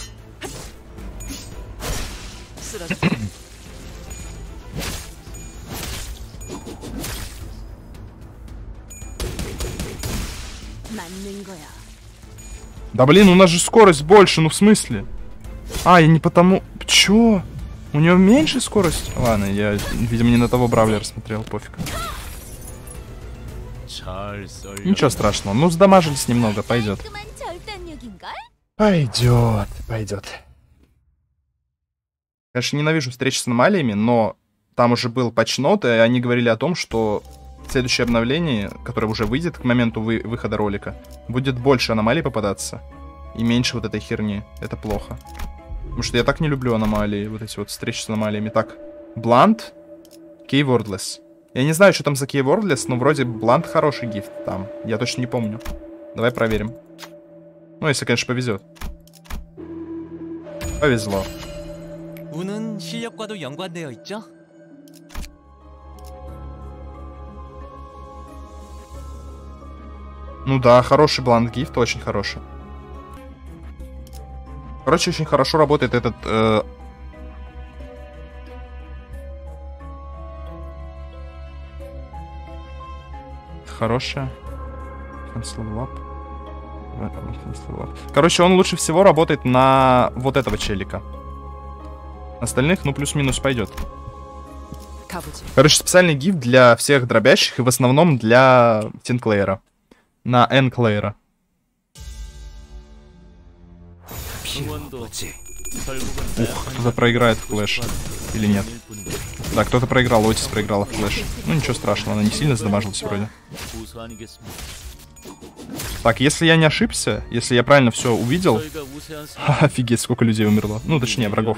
Да блин, у нас же скорость больше, ну в смысле? А, я не потому... Чё? У него меньше скорость? Ладно, я, видимо, не на того бравлера смотрел, пофиг. Ничего страшного. Ну, сдамажились немного, пойдет. Пойдет, пойдет. Конечно, ненавижу встречи с аномалиями, но там уже был патчнот, и они говорили о том, что следующее обновление, которое уже выйдет к моменту вы выхода ролика, будет больше аномалий попадаться и меньше вот этой херни. Это плохо. Потому что я так не люблю аномалии, вот эти вот встречи с аномалиями. Так, Блант, Keywordless. Я не знаю, что там за Keywordless, но вроде Блант хороший гифт там. Я точно не помню. Давай проверим. Ну, если, конечно, повезет. Повезло. Ну да, хороший Блант гифт, очень хороший. Короче, очень хорошо работает этот... Э... Хорошая. Короче, он лучше всего работает на вот этого челика. Остальных, ну, плюс-минус пойдет. Короче, специальный гифт для всех дробящих и в основном для Тинклеера. На Энклеера. Ух, кто-то проиграет в флэш. Или нет? Да, кто-то проиграл, Отис проиграла в флэш. Ну ничего страшного, она не сильно задамажилась вроде. Так, если я не ошибся, если я правильно все увидел... Офигеть, сколько людей умерло. Ну, точнее, врагов.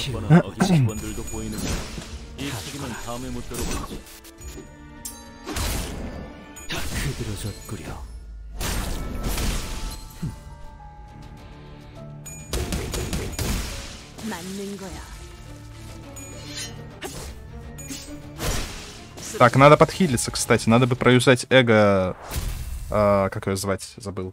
Так, надо подхилиться, кстати. Надо бы проюзать эго... А, как ее звать? Забыл.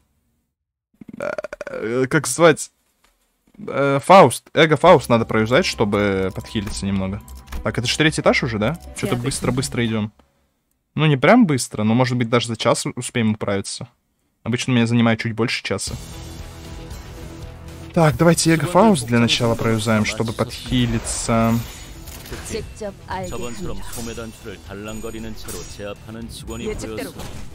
А, как звать? А, Фауст. Эго Фауст надо проюзать, чтобы подхилиться немного. Так, это же третий этаж уже, да? Что-то быстро-быстро идем. Ну, не прям быстро, но, может быть, даже за час успеем управиться. Обычно меня занимает чуть больше часа. Так, давайте эго Фауст для начала проюзаем, чтобы подхилиться. 저번처럼 소매 단추를 달랑거리는 채로 제압하는 직원이 보여서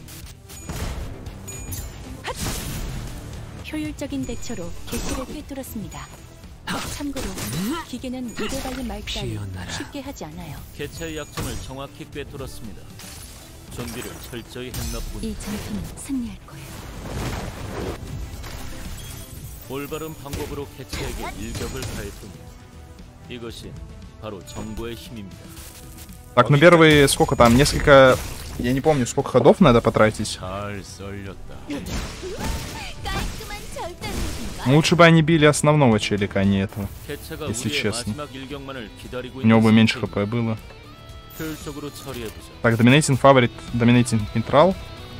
효율적인 대처로 개체를 꿰뚫었습니다. 참고로 기계는 이대 달린 말 따위 쉽게 하지 않아요. 개체의 약점을 정확히 꿰뚫었습니다. 준비를 철저히 했나 보군요. 이 전투는 승리할 거예요. 올바른 방법으로 개체에게 일격을 가했군요. 이것이 바로 정보의 힘입니다. Так, ну первые сколько там? Несколько... Я не помню, сколько ходов надо потратить. 잘 썰렸다. Лучше бы они били основного челика, а не этого. Если честно. У него бы меньше хп было. Так, Dominating Favorite, Dominating Neutral.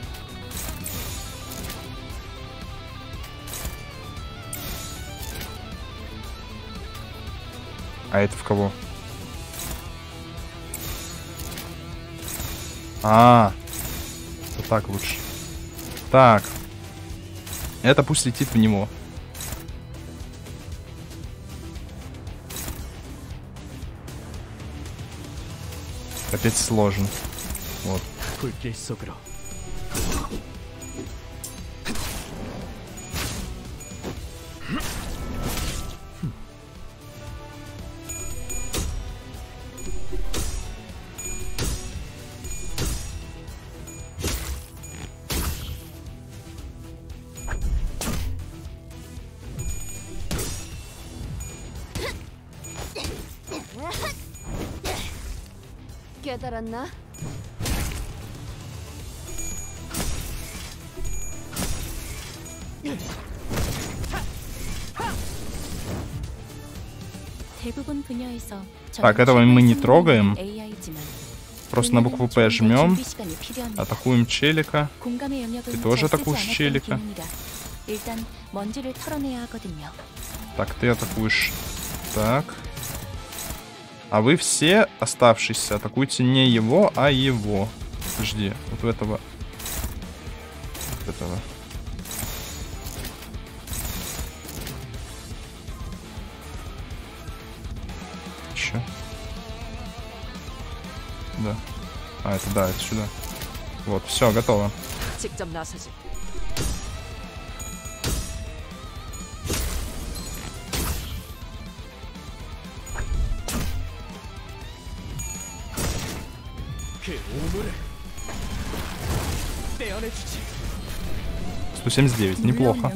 А это в кого? А, вот так лучше. Так. Это пусть летит в него. Капец сложен. Вот. 깨달았나? 대부분 분야에서 Так, этого мы не трогаем. Просто на букву П жмем. Атакуем челика. Ты тоже атакуешь челика. Так, ты атакуешь. Так. А вы все оставшиеся атакуйте не его, а его. Подожди, вот у этого. Вот этого. Еще. Да. А, это да, это сюда. Вот, все, готово. сто семьдесят девять, неплохо.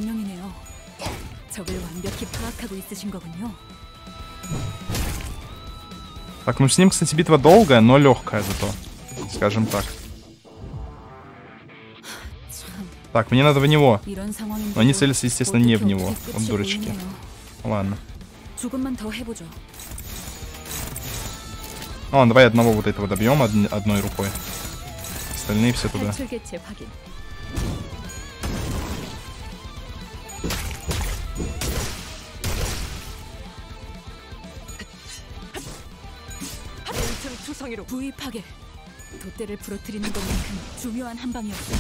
Так, ну с ним, кстати, битва долгая, но легкая зато, скажем так. Так, мне надо в него. Но они целятся, естественно, не в него. Вот дурочки. Ладно. Ладно, давай одного вот этого добьем од одной рукой. Остальные все туда. 부위 파괴. 돛대를 부러뜨리는 것만큼 중요한 한 방이었어.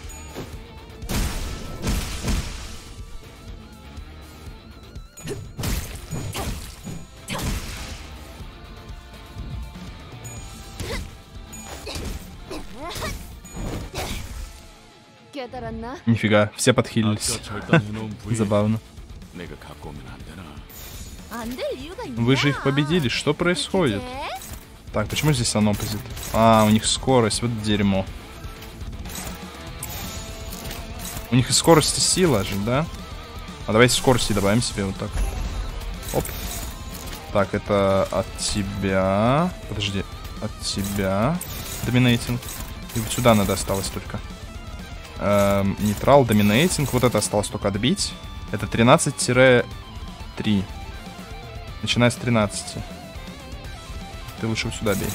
Нифига, все подхилились. Забавно. Вы же их победили, что происходит? Так, почему здесь анопозит? А, у них скорость, вот дерьмо. У них и скорость, и сила же, да? А давайте скорости добавим себе вот так. Оп. Так, это от тебя. Подожди. От тебя. Доминейтинг. И вот сюда надо осталось только. Эм, нейтрал, доминейтинг. Вот это осталось только отбить. Это тринадцать три. Начиная с тринадцати. Ты лучше вот сюда бей.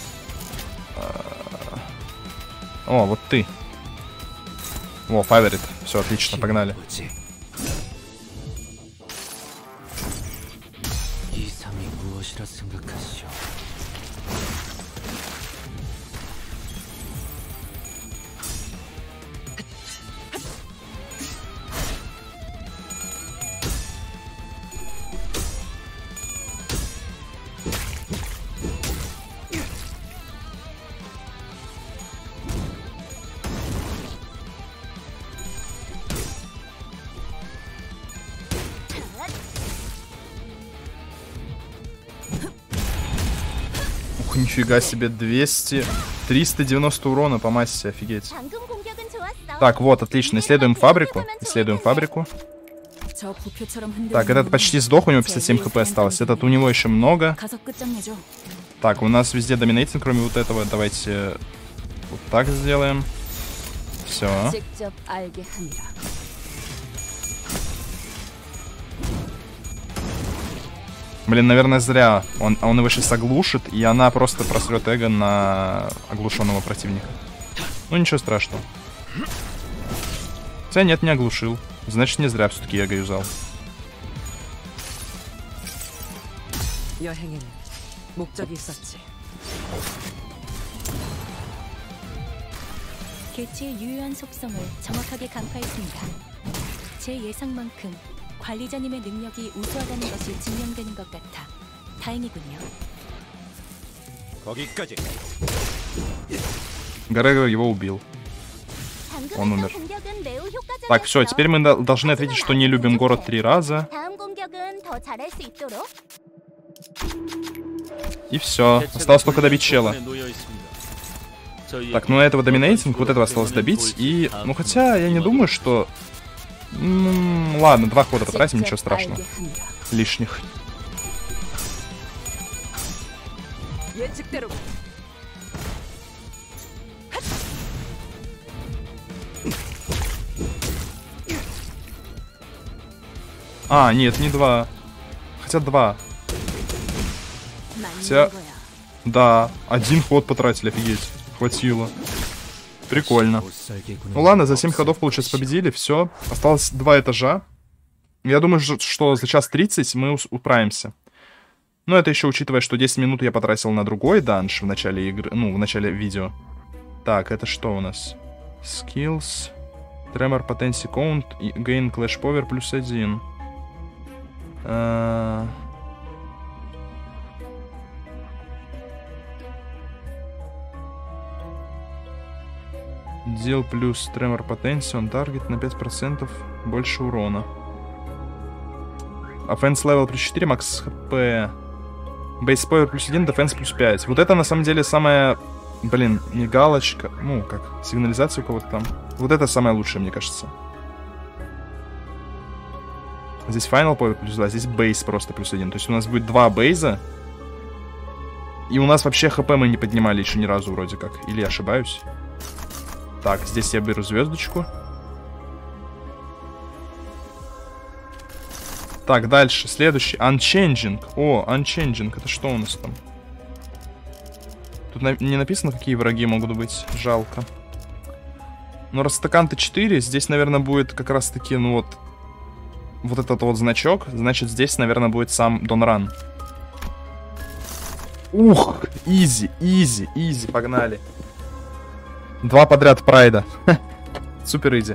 О, вот ты. О, фаворит. Все, отлично, погнали. Ух, нифига себе, двести, триста девяносто урона по массе, офигеть. Так, вот, отлично, исследуем фабрику, исследуем фабрику. Так, этот почти сдох, у него пятьдесят семь хп осталось, этот у него еще много. Так, у нас везде доминейтинг, кроме вот этого, давайте вот так сделаем. Все. Блин, наверное, зря. Он, он его сейчас оглушит, и она просто просрет эго на оглушенного противника. Ну, ничего страшного. Хотя нет, не оглушил. Значит, не зря все-таки эго юзал. 관리자님의 능력이 우수하다는 것이 증명되는 것 같아 다행이군요. 거기까지. Гарега его убил. Он умер. Так, все, теперь мы должны ответить, что не любим город три раза. И все. Осталось только добить чела. Так, ну на этого доминейтинг, вот этого осталось добить. И, ну хотя, я не думаю, что... Ну, ладно, два хода потратим, ничего страшного. Лишних. А, нет, не два. Хотя два. Хотя... Да, один ход потратили, офигеть. Хватило. Прикольно. Ну ладно, за семь ходов, получается, победили. Все. Осталось два этажа. Я думаю, что за час тридцать мы управимся. Но это еще учитывая, что десять минут я потратил на другой данж в начале игры. Ну, в начале видео. Так, это что у нас? Skills. Tremor Potency Count. Gain Clash Power плюс один. Uh... Deal плюс Tremor Potency on target на пять процентов больше урона. Offense level плюс четыре, max хп. Base Power плюс один, Defense плюс пять. Вот это на самом деле самая, блин, мигалочка. Ну, как, сигнализация у кого-то там. Вот это самое лучшее, мне кажется. Здесь Final Power плюс два, здесь Base просто плюс один. То есть у нас будет два бейза. И у нас вообще хп мы не поднимали еще ни разу вроде как. Или я ошибаюсь? Так, здесь я беру звездочку. Так, дальше. Следующий. Unchanging. О, Unchanging. Это что у нас там? Тут на не написано, какие враги могут быть. Жалко. Но раз стакан Т четыре, здесь, наверное, будет как раз-таки, ну вот... Вот этот вот значок. Значит, здесь, наверное, будет сам Донран. Ух! Изи, изи, изи. Погнали. Два подряд прайда. Супер изи.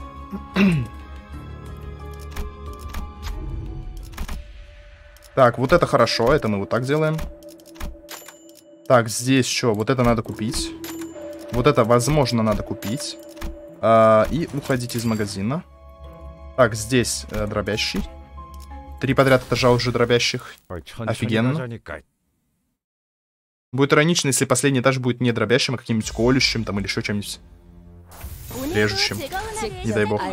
Так, вот это хорошо. Это мы вот так делаем. Так, здесь что? Вот это надо купить. Вот это, возможно, надо купить. А, и уходить из магазина. Так, здесь э, дробящий. Три подряд этажа уже дробящих. Офигенно. Будет иронично, если последний этаж будет не дробящим, а каким-нибудь колющим там или еще чем-нибудь. режущим. Не дай бог.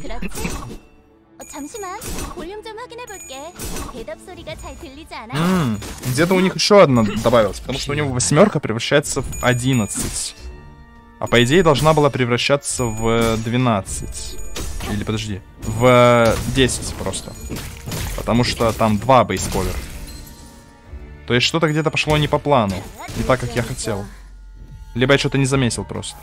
М-м, где-то у них еще одна добавилась, потому что у него восьмерка превращается в одиннадцать. А по идее должна была превращаться в двенадцать. Или подожди, в десять просто. Потому что там два бейсповер. То есть что-то где-то пошло не по плану. Не так, как я хотел. Либо я что-то не заметил просто.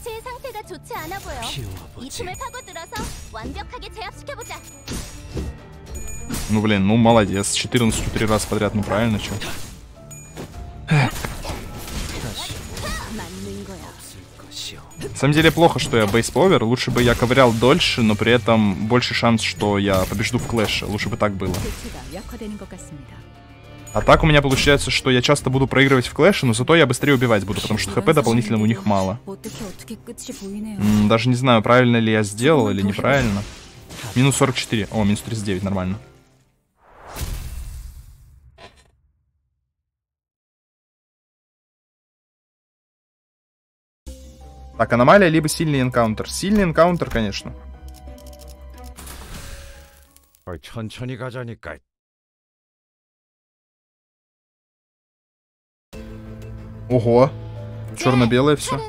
Ну блин, ну молодец. четырнадцать три раза подряд, ну правильно, чё? На самом деле плохо, что я бейсповер. Лучше бы я ковырял дольше, но при этом больше шанс, что я побежду в клэше. Лучше бы так было. А так у меня получается, что я часто буду проигрывать в клэше, но зато я быстрее убивать буду, потому что хп дополнительно у них мало. М-м, даже не знаю, правильно ли я сделал или неправильно. Минус сорок четыре. О, минус тридцать девять, нормально. Так, аномалия, либо сильный энкаунтер. Сильный энкаунтер, конечно. Ого. Черно-белое все.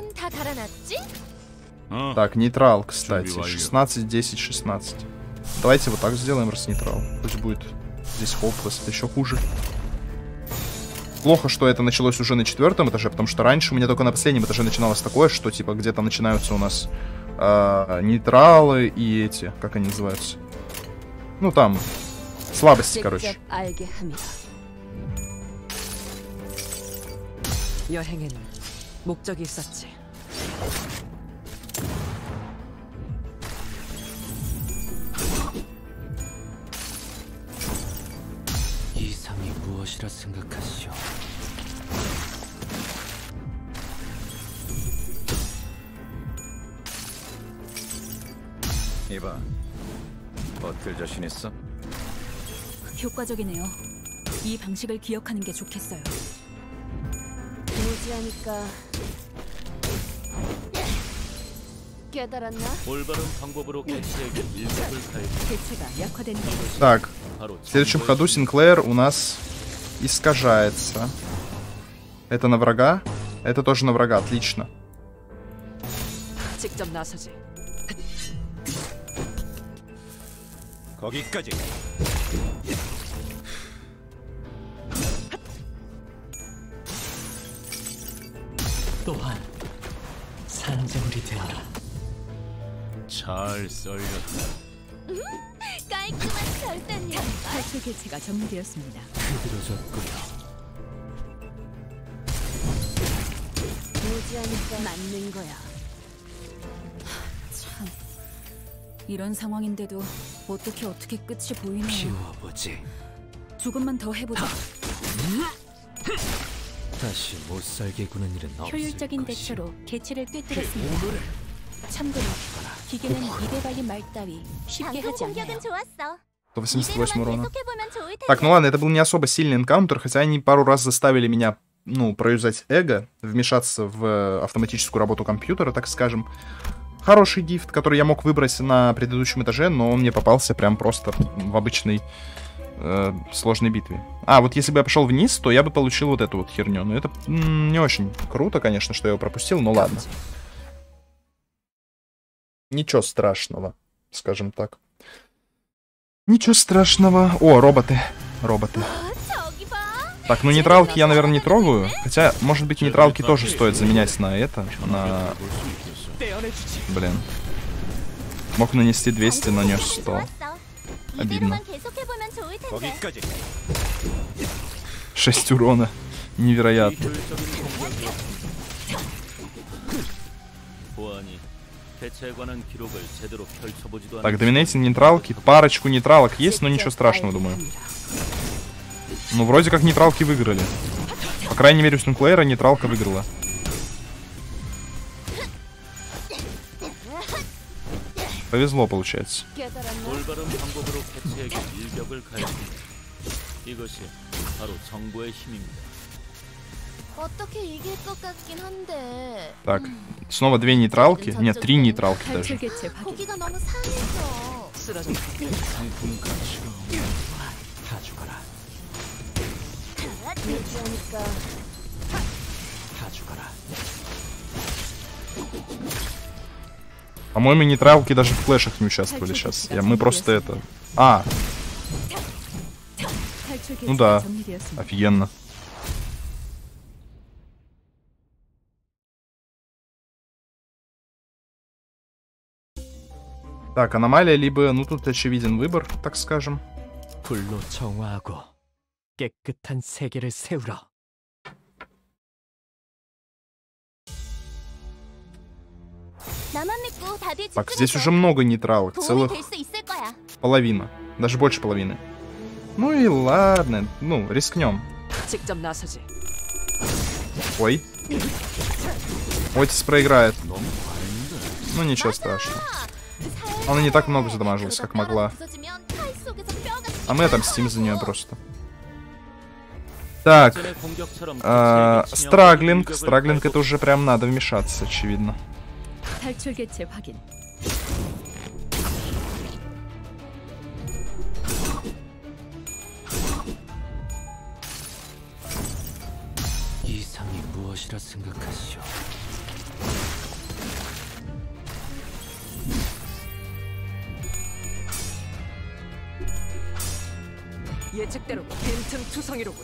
Так, нейтрал, кстати. шестнадцать, десять, шестнадцать. Давайте вот так сделаем, раз нейтрал. Пусть будет здесь хоплес, это еще хуже. Плохо, что это началось уже на четвертом этаже, потому что раньше у меня только на последнем этаже начиналось такое, что типа где-то начинаются у нас э, нейтралы и эти, как они называются? Ну там, слабости, короче. 이상이 무엇이라 생각하시오? 이봐, 버틸 자신 있어? 효과적이네요. 이 방식을 기억하는 게 좋겠어요. 무지하니까 깨달았나? 올바른 방법으로 개체에게 일격을 가해주는 대체가 약화되는 게 Так, 바로 в следующем ходу Синклэр у нас искажается. Это на врага? Это тоже на врага, отлично. 직접 나서지. 거기까지. 또한 산재물이 되어라. 잘 썰렸다. 깔끔한 결단이야. 탈출 개체가 정리되었습니다. 흐드러졌고요. 무지하니까 맞는 거야. 참, 이런 상황인데도 어떻게 어떻게 끝이 보이네요. 피워보지. 조금만 더 해보자. 다시 못살게 구는 일은 없을 효율적인 것이오. 대처로 개체를 꿰뚫었습니다. 참고로 기계는 입에 발린 말 따위 쉽게 방금 하지 않아요. 공격은 좋았어. сто восемьдесят восемь урона. 계속해보면 좋을 텐데. Так, ну ладно, это был не особо сильный энкаунтер, хотя они пару раз заставили меня, ну, проюзать эго, вмешаться в автоматическую работу компьютера, так скажем. Хороший гифт, который я мог выбрать на предыдущем этаже, но он мне попался прям просто в обычной э, сложной битве. А, вот если бы я пошел вниз, то я бы получил вот эту вот херню. Но это м, не очень круто, конечно, что я его пропустил, но ладно. Ничего страшного, скажем так. Ничего страшного. О, роботы. Роботы. Так, ну нейтралки я, наверное, не трогаю. Хотя, может быть, нейтралки тоже стоит заменять на это. На... Блин. Мог нанести двести, нанес сто. Обидно. 거기까지. шесть урона. Невероятно. Так, доминейтинг нейтралки. Парочку нейтралок есть, но ничего страшного, думаю. Ну, вроде как нейтралки выиграли. По крайней мере, у Синклэра нейтралка выиграла. Повезло, получается. Так, снова две нейтралки. Нет, три нейтралки даже. По-моему, нейтралки даже в флешах не участвовали сейчас. Я, мы просто это... А! Ну да, офигенно. Так, аномалия, либо... Ну, тут очевиден выбор, так скажем. Так, здесь уже много нейтралок, целых половина, даже больше половины. Ну и ладно, ну, рискнем. Ой. Отис проиграет. Ну, ничего страшного. Она не так много задамажилась, как могла. А мы отомстим за нее просто. Так. Э, страглинг. Страглинг это уже прям надо вмешаться, очевидно. 예측대로 빈틈 투성이로군.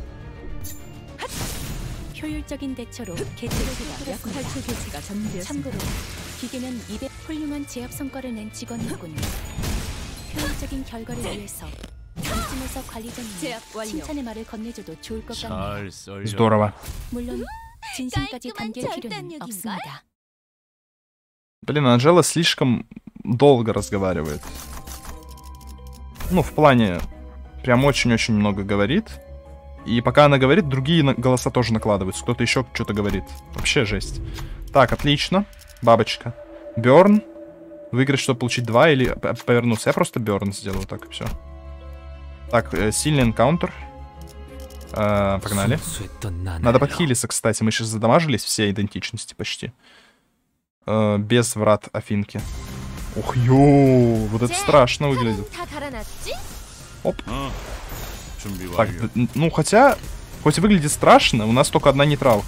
효율적인 대처로 개체수가 약 탈출 개체가 전무되었습니다. 참고로 기계는 이백 훌륭한 제압 성과를 낸 직원이었군요. 효율적인 결과를 위해서 이쯤에서 관리자님 칭찬의 말을 건네줘도 좋을 것 같네요. Здорово. 물론 진심까지 담길 필요는 없습니다. Блин, Анжела слишком долго разговаривает. Ну, в плане, прям очень-очень много говорит. И пока она говорит, другие голоса тоже накладываются. Кто-то еще что-то говорит. Вообще жесть. Так, отлично. Бабочка. Бёрн. Выиграть, чтобы получить два или повернуться. Я просто Бёрн сделаю, так и все. Так, э, сильный энкаунтер. Э, погнали. Надо подхилиться, кстати. Мы сейчас задамажились все идентичности почти. Э, без врат Афинки. Ух, ё, вот это страшно выглядит. Оп. Так, ну хотя, хоть и выглядит страшно, у нас только одна нейтралка.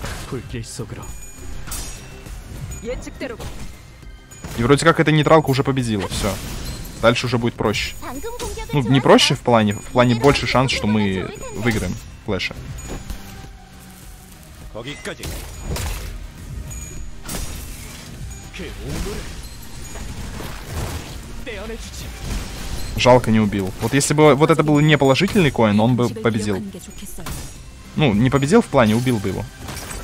И вроде как эта нейтралка уже победила, все. Дальше уже будет проще. Ну, не проще в плане, в плане больше шанс, что мы выиграем флеша. Жалко, не убил. Вот если бы вот это был не положительный коин, он бы победил. Ну, не победил в плане, убил бы его.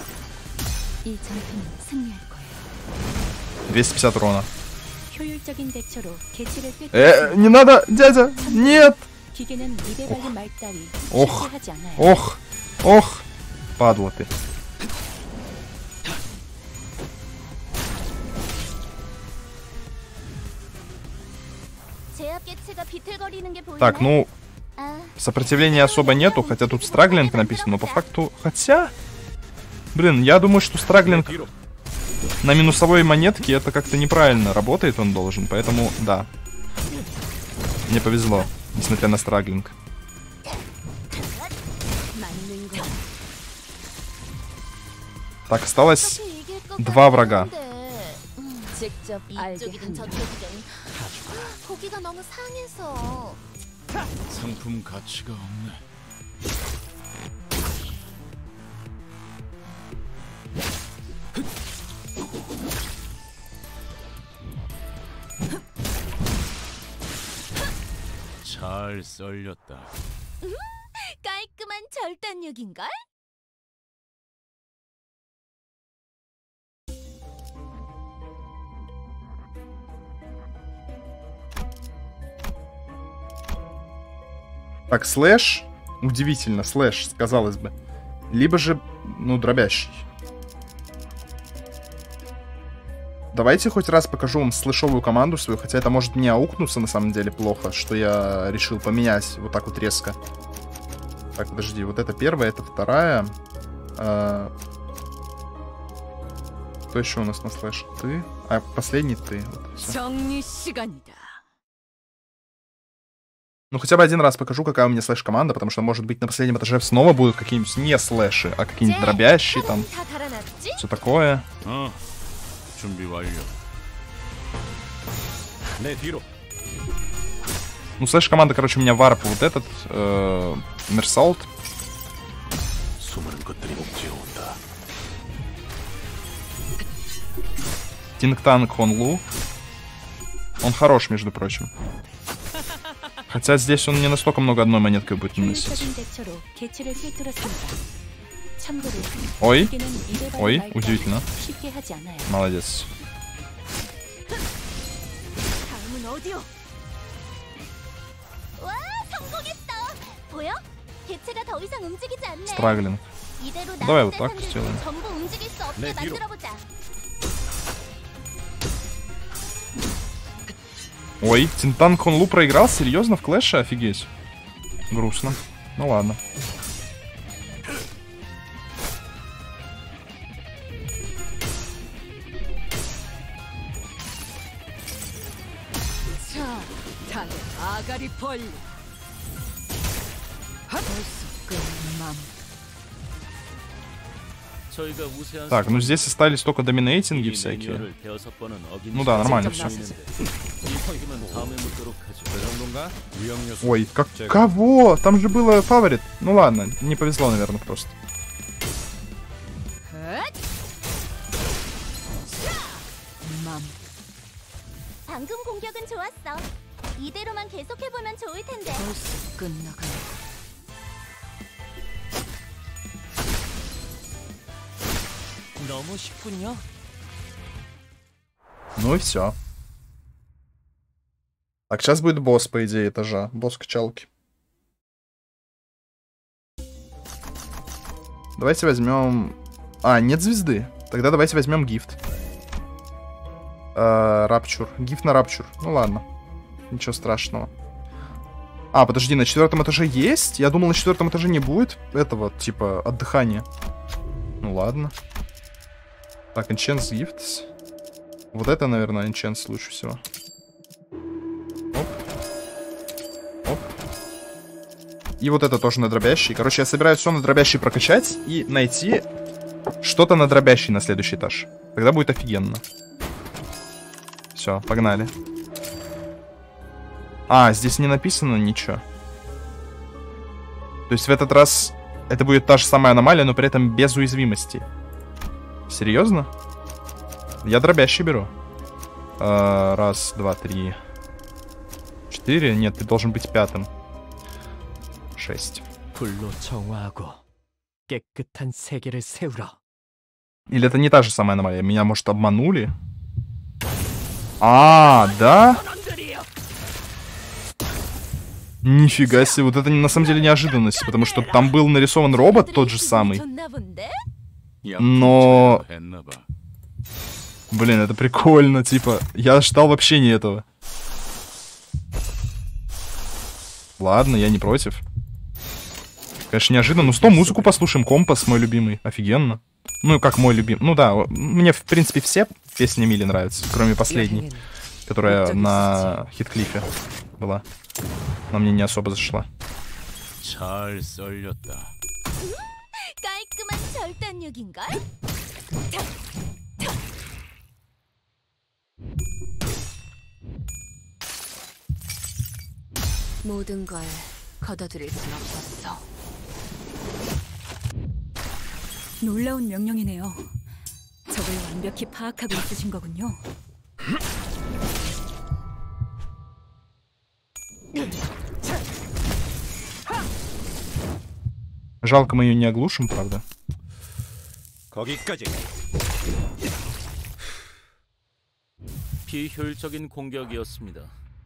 двести пятьдесят урона. Э, не надо, дядя! Нет! Ох, ох, ох, падла ты. Так, ну, сопротивления особо нету, хотя тут страглинг написано, но по факту... Хотя... Блин, я думаю, что страглинг на минусовой монетке это как-то неправильно работает, он должен, поэтому да. Мне повезло, несмотря на страглинг. Так, осталось два врага. 상품 가치가 없네. 잘 썰렸다. 깔끔한 절단력인걸? Так, слэш. Удивительно, слэш, казалось бы. Либо же, ну, дробящий. Давайте хоть раз покажу вам слэшовую команду свою. Хотя это может мне аукнуться на самом деле плохо, что я решил поменять вот так вот резко. Так, подожди, вот это первая, это вторая. А... Кто еще у нас на слэш? Ты? А последний ты. Вот, всё. Ну, хотя бы один раз покажу, какая у меня слэш-команда, потому что, может быть, на последнем этаже снова будут какие-нибудь не слэши, а какие-нибудь дробящие там. Все такое. Ну, слэш-команда, короче, у меня варп вот этот, э, Мерсалт. Тинг-танк Хонлу. Он хорош, между прочим. Хотя здесь он не настолько много одной монеткой будет наносить. Ой. Ой, удивительно. Молодец. Страглинг. Давай вот так сделаем. Ой, Тинтан Хонлу проиграл? Серьезно? В клэше? Офигеть. Грустно. Ну ладно. Так, ну здесь остались только доминейтинги всякие. Ну да, нормально все. Ой, как кого? Там же было фаворит. Ну ладно, не повезло, наверное, просто. Ну и все. Так, сейчас будет босс, по идее, этажа. Босс качалки. Давайте возьмем... А, нет звезды. Тогда давайте возьмем гифт. Рапчур. Гифт на рапчур. Ну ладно. Ничего страшного. А, подожди, на четвертом этаже есть? Я думал, на четвертом этаже не будет этого, типа, отдыхания. Ну ладно. Так, Enchants Gifts. Вот это, наверное, Enchants лучше всего. Оп. Оп. И вот это тоже на дробящий. Короче, я собираюсь все на дробящий прокачать и найти что-то на дробящий на следующий этаж. Тогда будет офигенно. Все, погнали. А, здесь не написано ничего. То есть в этот раз это будет та же самая аномалия, но при этом без уязвимости. Серьезно? Я дробящий беру. А, раз, два, три. Четыре? Нет, ты должен быть пятым. Шесть. Или это не та же самая аномалия? Меня, может, обманули? А, да? Нифига себе, вот это на самом деле неожиданность, потому что там был нарисован робот тот же самый. Но... Блин, это прикольно, типа, я ждал вообще не этого. Ладно, я не против. Конечно, неожиданно. Ну, сто музыку послушаем, Компас мой любимый, офигенно. Ну, как мой любимый. Ну да, мне, в принципе, все песни Мили нравятся, кроме последней, которая на Хитклифе была. Но мне не особо зашла. 모든 걸 거둬들일 순 없었어. 놀라운 명령이네요. 적을 완벽히 파악하고 있으신 거군요. Жалко, мы ее не оглушим, правда. 거기까지. 비효율적인 공격이었습니다.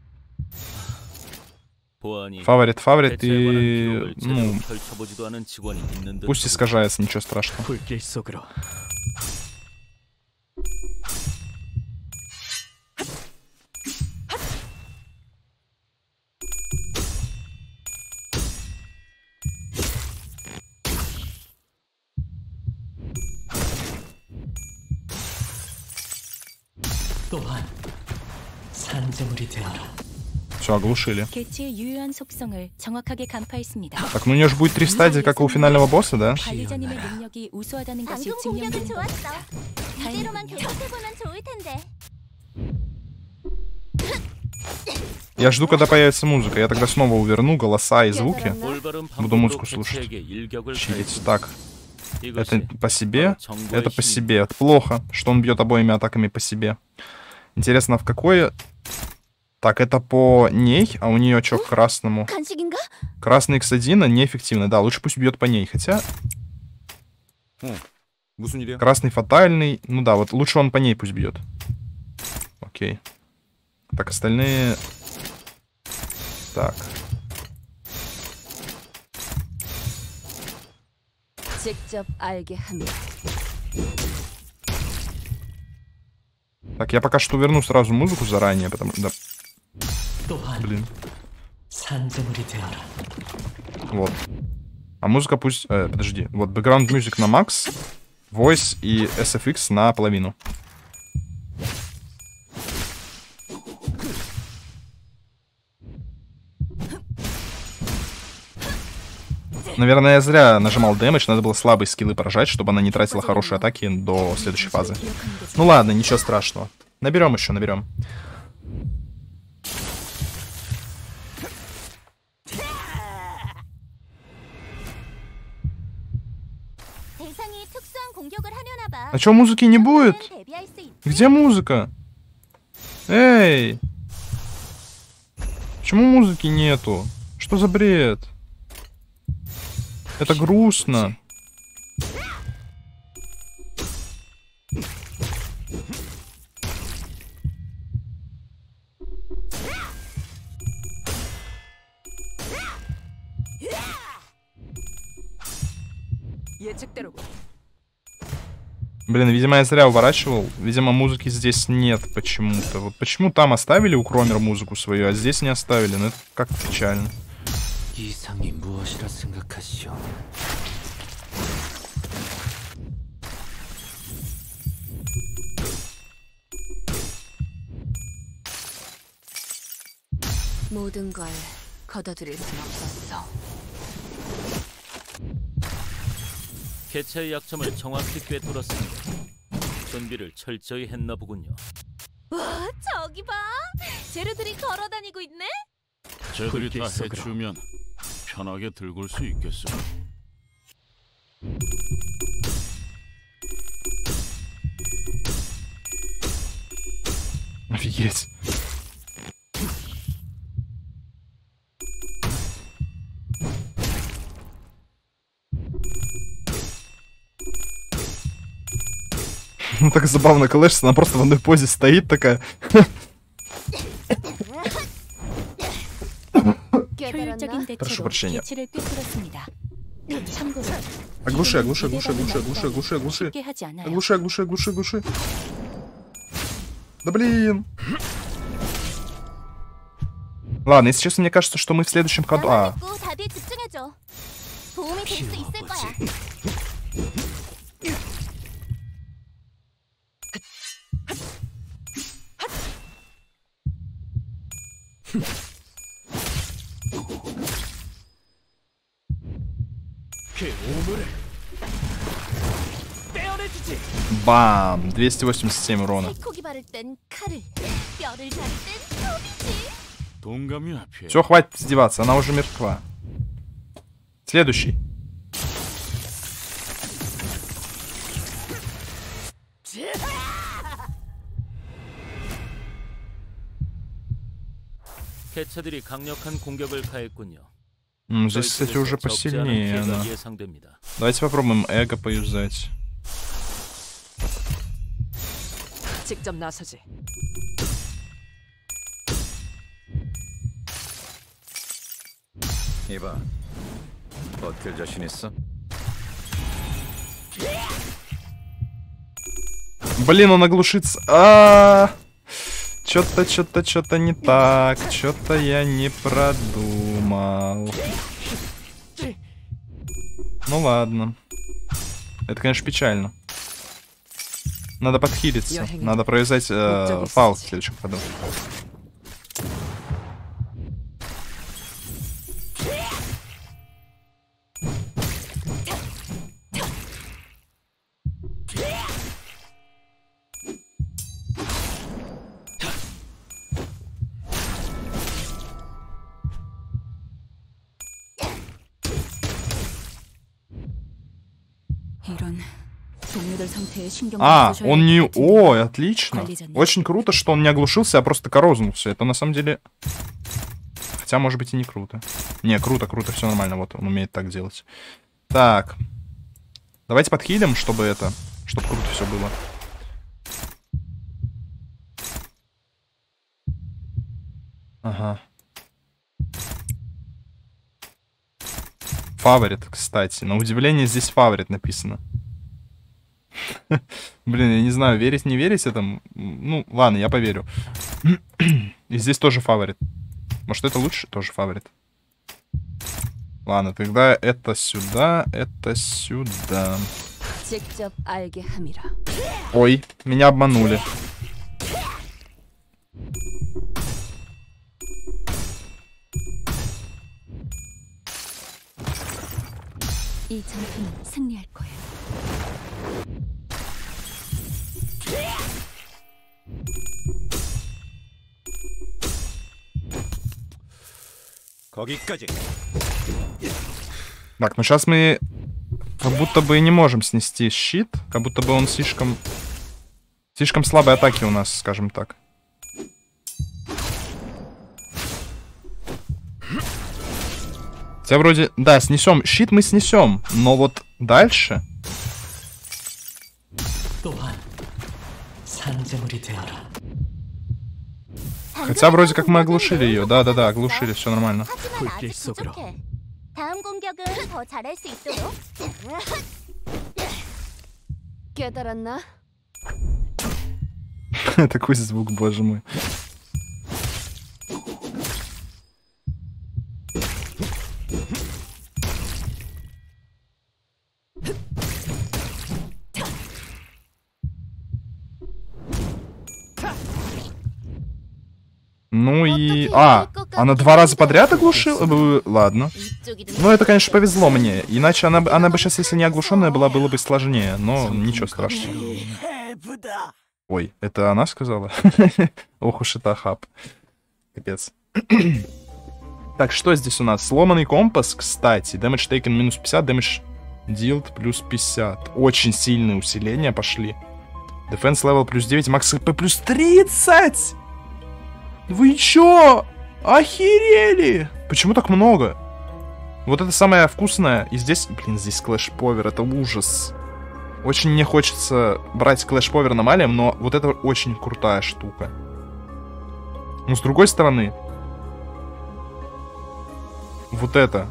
Фаворит, фаворит и... Ну, пусть искажается, ничего страшного. Все, оглушили. 개체의 유효한 속성을 정확하게 간파했습니다. Так, ну у нее же будет три стадии, как у финального босса, да? 관리자님의 능력이 우수하다는 것이 방금 공격은 증명됩니다. 좋았어. 이대로만 계속해보면 좋을 텐데. Я жду, когда появится музыка. Я тогда снова уверну голоса и звуки. 올바른 Буду 방법으로 музыку слушать. 개체에게 일격을 Чилить. 가했습니다. Так, это 이것이 по себе, 바로 정보의 это по 힘입니다. себе. Это плохо, что он бьет обоими атаками по себе. Интересно, в какой... Так, это по ней, а у нее что, к красному? 간식인가? Красный икс один неэффективный. Да, лучше пусть бьет по ней. Хотя 무슨 일이야? красный фатальный. Ну да, вот лучше он по ней пусть бьет. Окей. Так, остальные... Так. 직접 알게 합니다. Так, я пока что верну сразу музыку заранее, потому что... Да. Блин. Вот. А музыка пусть... Э, подожди. Вот, background music на макс, voice и эс эф икс на половину. Наверное, я зря нажимал дэмэдж, надо было слабые скиллы поражать, чтобы она не тратила хорошие атаки до следующей фазы. Ну ладно, ничего страшного. Наберем еще, наберем. А чё, музыки не будет? Где музыка? Эй! Почему музыки нету? Что за бред? Это грустно. Блин, видимо, я зря уворачивал. Видимо, музыки здесь нет почему-то. Вот почему там оставили у Кромер музыку свою, а здесь не оставили? Ну, это как-то печально. 이상이 무엇이라 생각하시오? 모든 걸 걷어들일 순 없었어. 개체의 약점을 정확히 꿰뚫었습니다. 준비를 철저히 했나 보군요. 와, 저기 봐. 재료들이 걸어다니고 있네. 쟤들이 다 해치우면 편하게 들고 올 수 있겠어. Офигеть. Ну так забавно колышется, она просто в одной позе стоит такая. Прошу прощения. Оглуши, оглуши, оглуши, оглуши, оглуши, оглуши, оглуши. Оглуши, оглуши, оглуши, оглуши. Да блин. Ладно, если честно, мне кажется, что мы в следующем ходу... А. Бам! двести восемьдесят семь урона. Все, хватит издеваться, она уже мертва. Следующий. 개체들이 강력한 공격을 가했군요. М, здесь, кстати, уже посильнее она. Давайте попробуем эго поюзать. 직접 나서지. 이봐, 버틸 자신 있어? Блин, он оглушится. А, -а, -а. Чё-то, чё-то, чё-то не так. Чё-то я не продумал. Ну ладно. Это, конечно, печально. Надо подхилиться. Надо провязать э, фаул в следующем ходу. А, он не... Ой, отлично. Очень круто, что он не оглушился, а просто корознулся. Это на самом деле... Хотя, может быть, и не круто. Не, круто, круто, все нормально. Вот, он умеет так делать. Так. Давайте подхилим, чтобы это... Чтобы круто все было. Ага. Фаворит, кстати. На удивление здесь фаворит написано. Блин, я не знаю, верить, не верить этому. Ну, ладно, я поверю. И здесь тоже фаворит. Может, это лучше? Тоже фаворит. Ладно, тогда это сюда, это сюда. Ой, меня обманули. 이 전투는 승리할 거야. 거기까지. Так, ну сейчас мы как будто бы не можем снести щит, как будто бы он слишком слишком слабые атаки у нас, скажем так. Хотя вроде, да, снесем. Щит мы снесем. Но вот дальше... Хотя вроде как мы оглушили ее. Да-да-да, оглушили, все нормально. Такой звук, боже мой. Ну и... А, она два раза подряд оглушила? Ладно. Ну, это, конечно, повезло мне. Иначе она, она бы сейчас, если не оглушенная была, было бы сложнее. Но ничего страшного. Ой, это она сказала? Ох уж это хаб. Капец. Так, что здесь у нас? Сломанный компас, кстати. Damage taken минус пятьдесят, damage dealt плюс пятьдесят. Очень сильные усиления пошли. Defense level плюс девять, макс хп плюс тридцать! Вы чё? Охерели? Почему так много? Вот это самое вкусное. И здесь... Блин, здесь Clash Power. Это ужас. Очень мне хочется брать Clash Power аномалиям, но вот это очень крутая штука. Но с другой стороны... Вот это.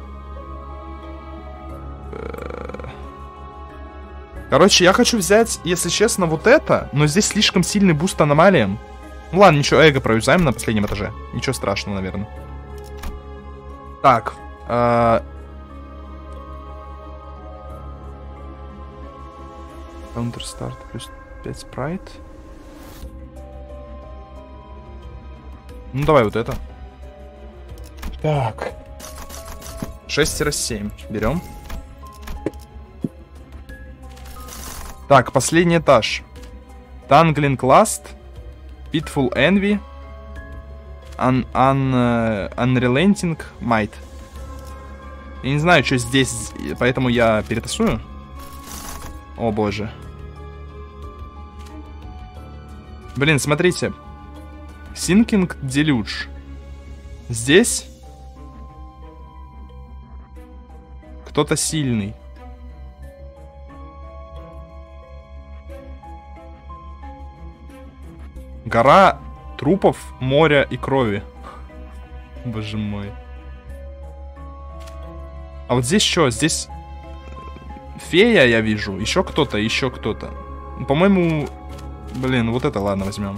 Короче, я хочу взять, если честно, вот это, но здесь слишком сильный буст аномалиям. Ну ладно, ничего, эго проюзаем на последнем этаже. Ничего страшного, наверное. Так. Counter Start плюс пять спрайт. Ну давай вот это. Так. шесть семь. Берем. Так, последний этаж. Tangling Lust. Pitful Envy. Un, un, uh, Unrelenting Might. Я не знаю, что здесь, поэтому я перетасую. О боже. Блин, смотрите. Sinking Deluge. Здесь кто-то сильный. Гора трупов, моря и крови. Боже мой. А вот здесь что? Здесь фея я вижу. Еще кто-то, еще кто-то. По-моему... Блин, вот это ладно возьмем.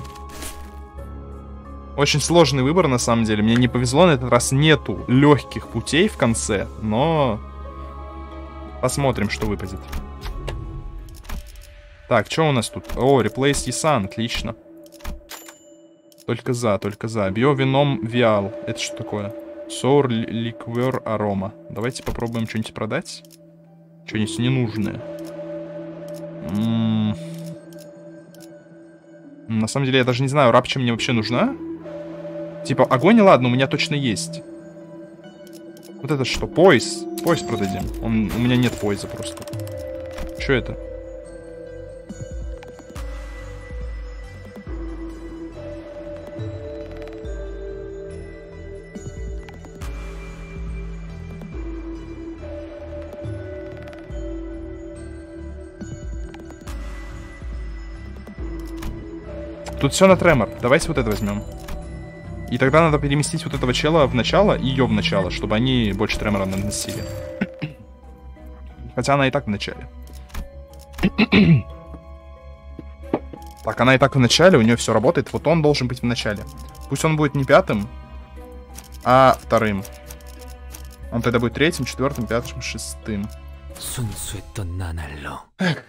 Очень сложный выбор на самом деле. Мне не повезло, на этот раз нету легких путей в конце. Но... Посмотрим, что выпадет. Так, что у нас тут? О, replace Yisan, отлично. Только за, только за. Биовином Виал. Это что такое? Sour Liqueur Aroma. Давайте попробуем что-нибудь продать. Что-нибудь ненужное. М-м- На самом деле, я даже не знаю, рапча мне вообще нужна. Типа, огонь, ладно, у меня точно есть. Вот это что? Пояс. Пояс продадим. Он, у меня нет пояса просто. Что это? Тут все на тремор. Давайте вот это возьмем. И тогда надо переместить вот этого чела в начало и ее в начало, чтобы они больше тремора наносили. Хотя она и так в начале. Так, она и так в начале, у нее все работает. Вот он должен быть в начале. Пусть он будет не пятым, а вторым. Он тогда будет третьим, четвертым, пятым, шестым. Эх.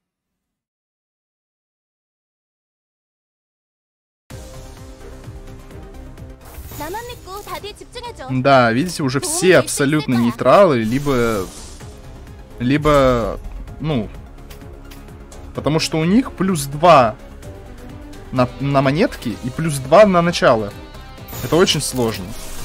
Да, видите, уже все абсолютно нейтралы, либо... Либо... Ну... Потому что у них плюс два на, на монетки и плюс два на начало. Это очень сложно.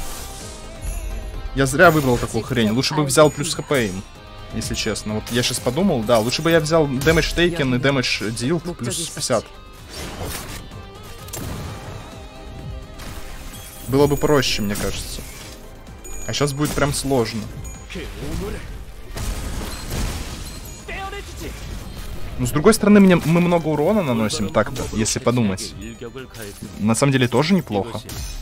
Я зря выбрал такую хрень. Лучше бы взял плюс хп им, если честно. Вот я сейчас подумал, да, лучше бы я взял damage taken и damage deal плюс пятьдесят. Было бы проще, мне кажется. А сейчас будет прям сложно. Но с другой стороны, мне, мы много урона наносим так-то, если подумать. На самом деле тоже неплохо.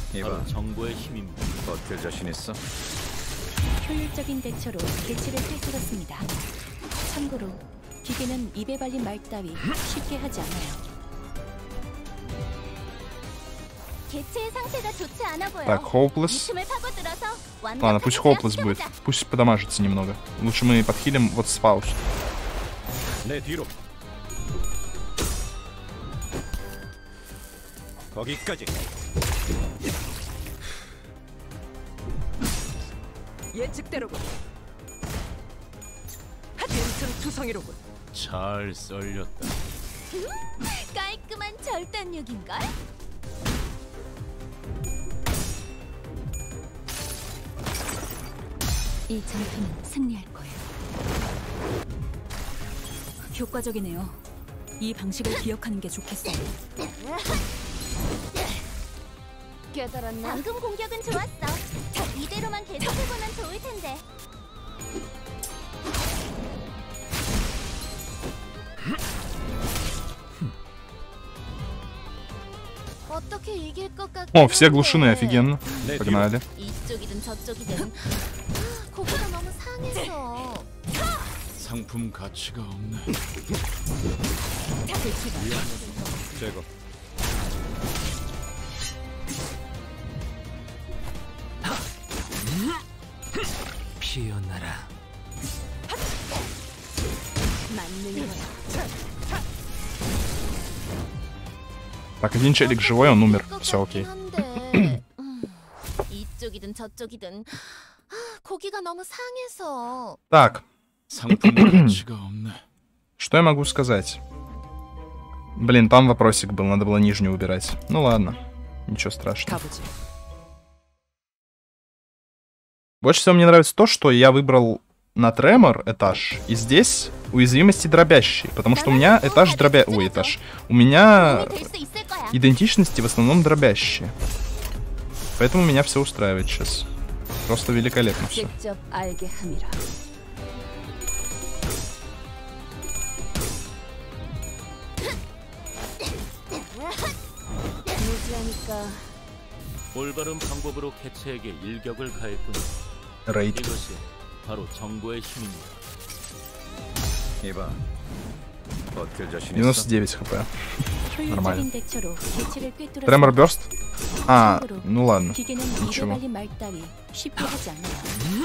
효율적인 대처로 개체를 꿰뚫었습니다. 참고로 기계는 입에 발린 말 따위 쉽게 하지 않아요. Так, Hopeless. Ладно, пусть Hopeless будет. Пусть подамажится немного. Лучше мы подхилим вот с Фауст. 잘 썰렸다. 깔끔한 절단력인걸? 이 전투는 승리할 거예요. 효과적이네요. 이 방식을 기억하는 게 좋겠어요. 깨달았나? 방금 공격은 좋았어. 이대로만 계속해보면 좋을 텐데. 어떻게 이길 것 같긴 О, все глушены, офигенно. Погнали. 이쪽이든 저쪽이든 고기가 너무 상해서. 상품 가치가 없네. 제거. 피어나라. 맞는 거야. Так, один челик живой, он умер. Все окей. 이쪽이든 저쪽이든 고기가 너무 상해서. Так. 상품 가치가 없네. Что я могу сказать? Блин, там вопросик был, надо было нижнюю убирать. Ну ладно, ничего страшного. Больше всего мне нравится то, что я выбрал на тремор этаж, и здесь уязвимости дробящие, потому что у меня этаж дробя... Ой, этаж. У меня идентичности в основном дробящие. Поэтому меня все устраивает сейчас. Просто великолепно все. 올바른 방법으로 개체에게 일격을 가했군요. Рейд. 이것이 바로 정보의 힘입니다. 이봐. 버틸 자신 있어? девяносто девять хп. Нормально. 효율적인 대처로 개체를 꿰뚫었습니다. Тремор бёрст? А, ну ладно. 기계는 입에 ничего. 발린 말 따위 쉽게 하지 않아요.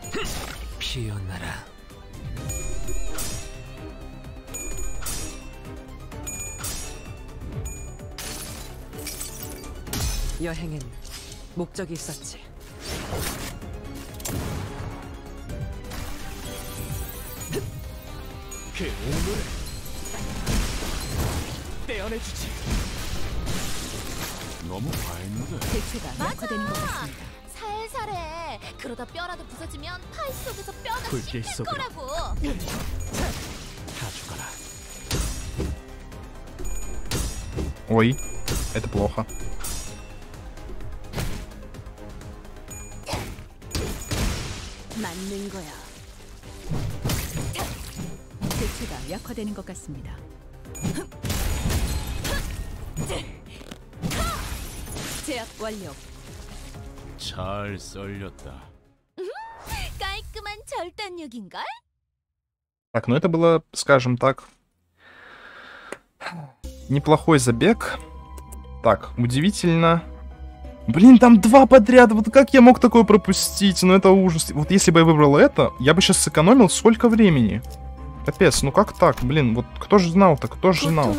피어나라. 여행엔 목적이 있었지. 그 오물을 떼어내주지. 너무 과했는데. 대체가 약화되는 것 같습니다. 살살해. 그러다 뼈라도 부서지면 파이 속에서 뼈가 불길 씹힐 속으로. 거라고. 다 죽어라. Ой, это плохо. 맞는 거야. 대체가 약화되는 것 같습니다. 제압 완료. 잘 썰렸다. 깔끔한 절단력인걸? Так, ну это было, скажем так, неплохой забег. Так, удивительно. Блин, там два подряд. Вот как я мог такое пропустить? Ну это ужас. Вот если бы я выбрал это, я бы сейчас сэкономил сколько времени. Капец, ну как так? Блин, вот кто же знал-то? Кто же знал?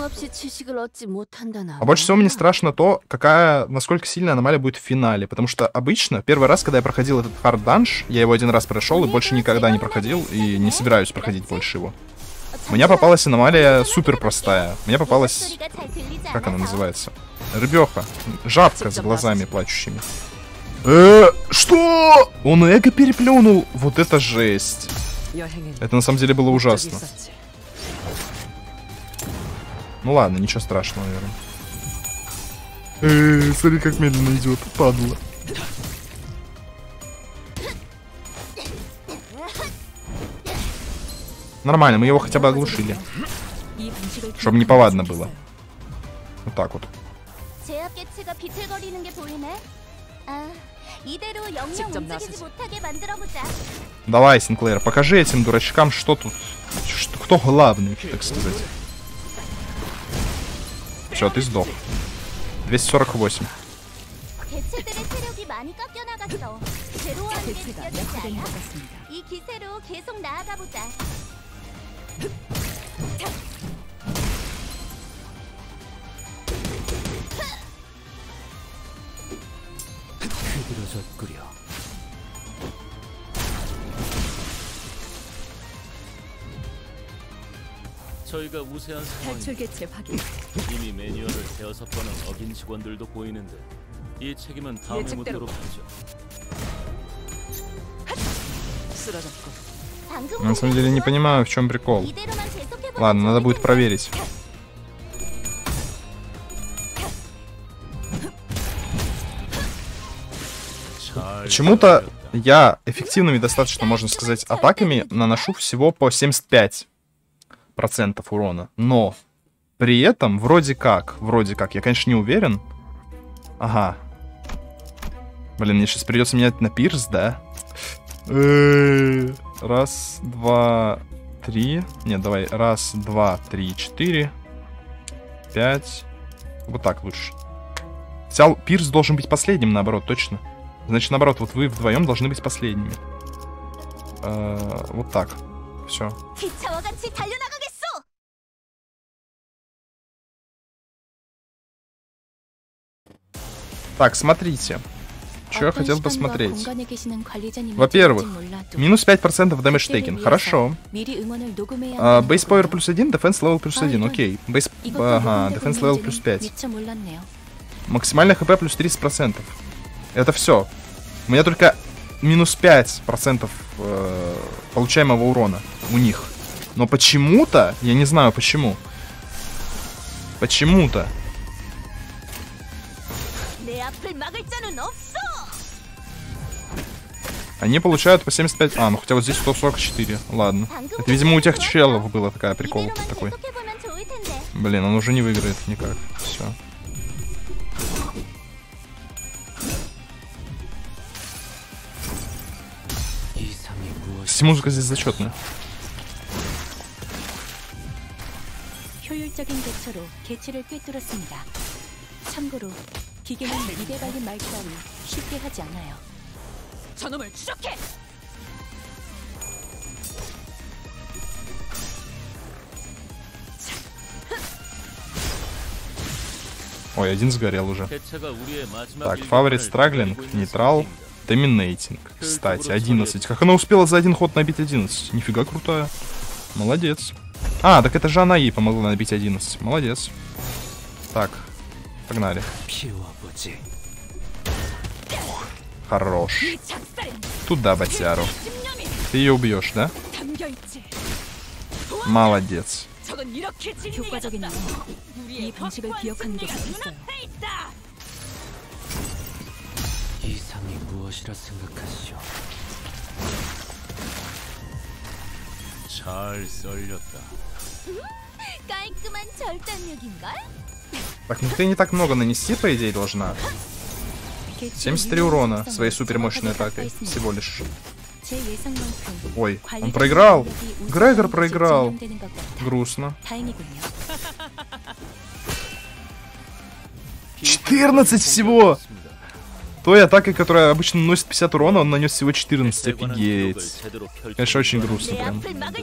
А больше всего мне страшно то, какая, насколько сильная аномалия будет в финале. Потому что обычно, первый раз, когда я проходил этот хард данж, я его один раз прошел и больше никогда не проходил, и не собираюсь проходить больше его. У меня попалась аномалия супер простая. Мне попалась... Как она называется? Рыбёха. Жабка с глазами плачущими. Э, что? Он эго переплюнул. Вот это жесть. Это на самом деле было ужасно. Ну ладно, ничего страшного, наверное. Э, смотри, как медленно идет, падла. Нормально, мы его хотя бы оглушили. Чтобы неповадно было. Вот так вот. Давай, Синклер, покажи этим дурачкам, что тут... Что, кто главный, так сказать. Все, ты сдох. двести сорок восемь. 저희가 우세한 상황이 이미 매뉴얼을 대여섯 번은 어긴 직원들도 보이는데 이 책임은 다음에 묻도록 하죠. На самом деле не понимаю, в чем прикол. Ладно, надо будет проверить. Почему-то я эффективными достаточно, можно сказать, атаками наношу всего по семьдесят пять процентов урона. Но при этом вроде как, вроде как, я, конечно, не уверен. Ага. Блин, мне сейчас придется менять на пирс, да? Раз, два, три. Нет, давай. Раз, два, три, четыре. Пять. Вот так лучше. Хотя пирс должен быть последним, наоборот, точно. Значит, наоборот, вот вы вдвоем должны быть последними. Э, вот так. Все. Так, смотрите. Что я хотел посмотреть? Во-первых, минус пять процентов damage taken. Хорошо. Uh, base power плюс один, defense level плюс один. Окей. Base... Ага, defense level плюс пять. Максимальный хп плюс тридцать процентов. Это все. У меня только минус пять процентов э, получаемого урона у них. Но почему-то, я не знаю почему. Почему-то. Они получают по семьдесят пять... А, ну хотя вот здесь сто сорок четыре. Ладно. Это, видимо, у тех челов было такая прикол такой. Блин, он уже не выиграет никак. Все. Музыка здесь зачетная. 효율적인 대처로 개체를 꿰뚫었습니다. 참고로 기계는 입에 발린 말 따위 쉽게 하지 않아요. 저놈을 추적해! Ой, один сгорел уже. Так, фаворит страглинг, нейтрал, доминейтинг. Кстати, одиннадцать. Как она успела за один ход набить одиннадцать? Нифига крутая. Молодец. А, так это же она ей помогла набить одиннадцать. Молодец. Так, погнали. Ух, хорош. Туда, Батяру. Ты ее убьешь, да? Молодец. 이 방식을 기억하는 게 좋겠어요. 이상이 무엇이라 생각하시오? 잘 썰렸다. 깔끔한 절단력인걸? Так, ну ты не так много нанести, по идее, должна. семьдесят три урона своей супермощной атакой. Всего лишь. Ой, он проиграл. Грегор проиграл. Грустно. четырнадцать всего! Той атакой, которая обычно наносит пятьдесят урона, он нанес всего четырнадцать. Офигеть. Конечно, очень грустно прям.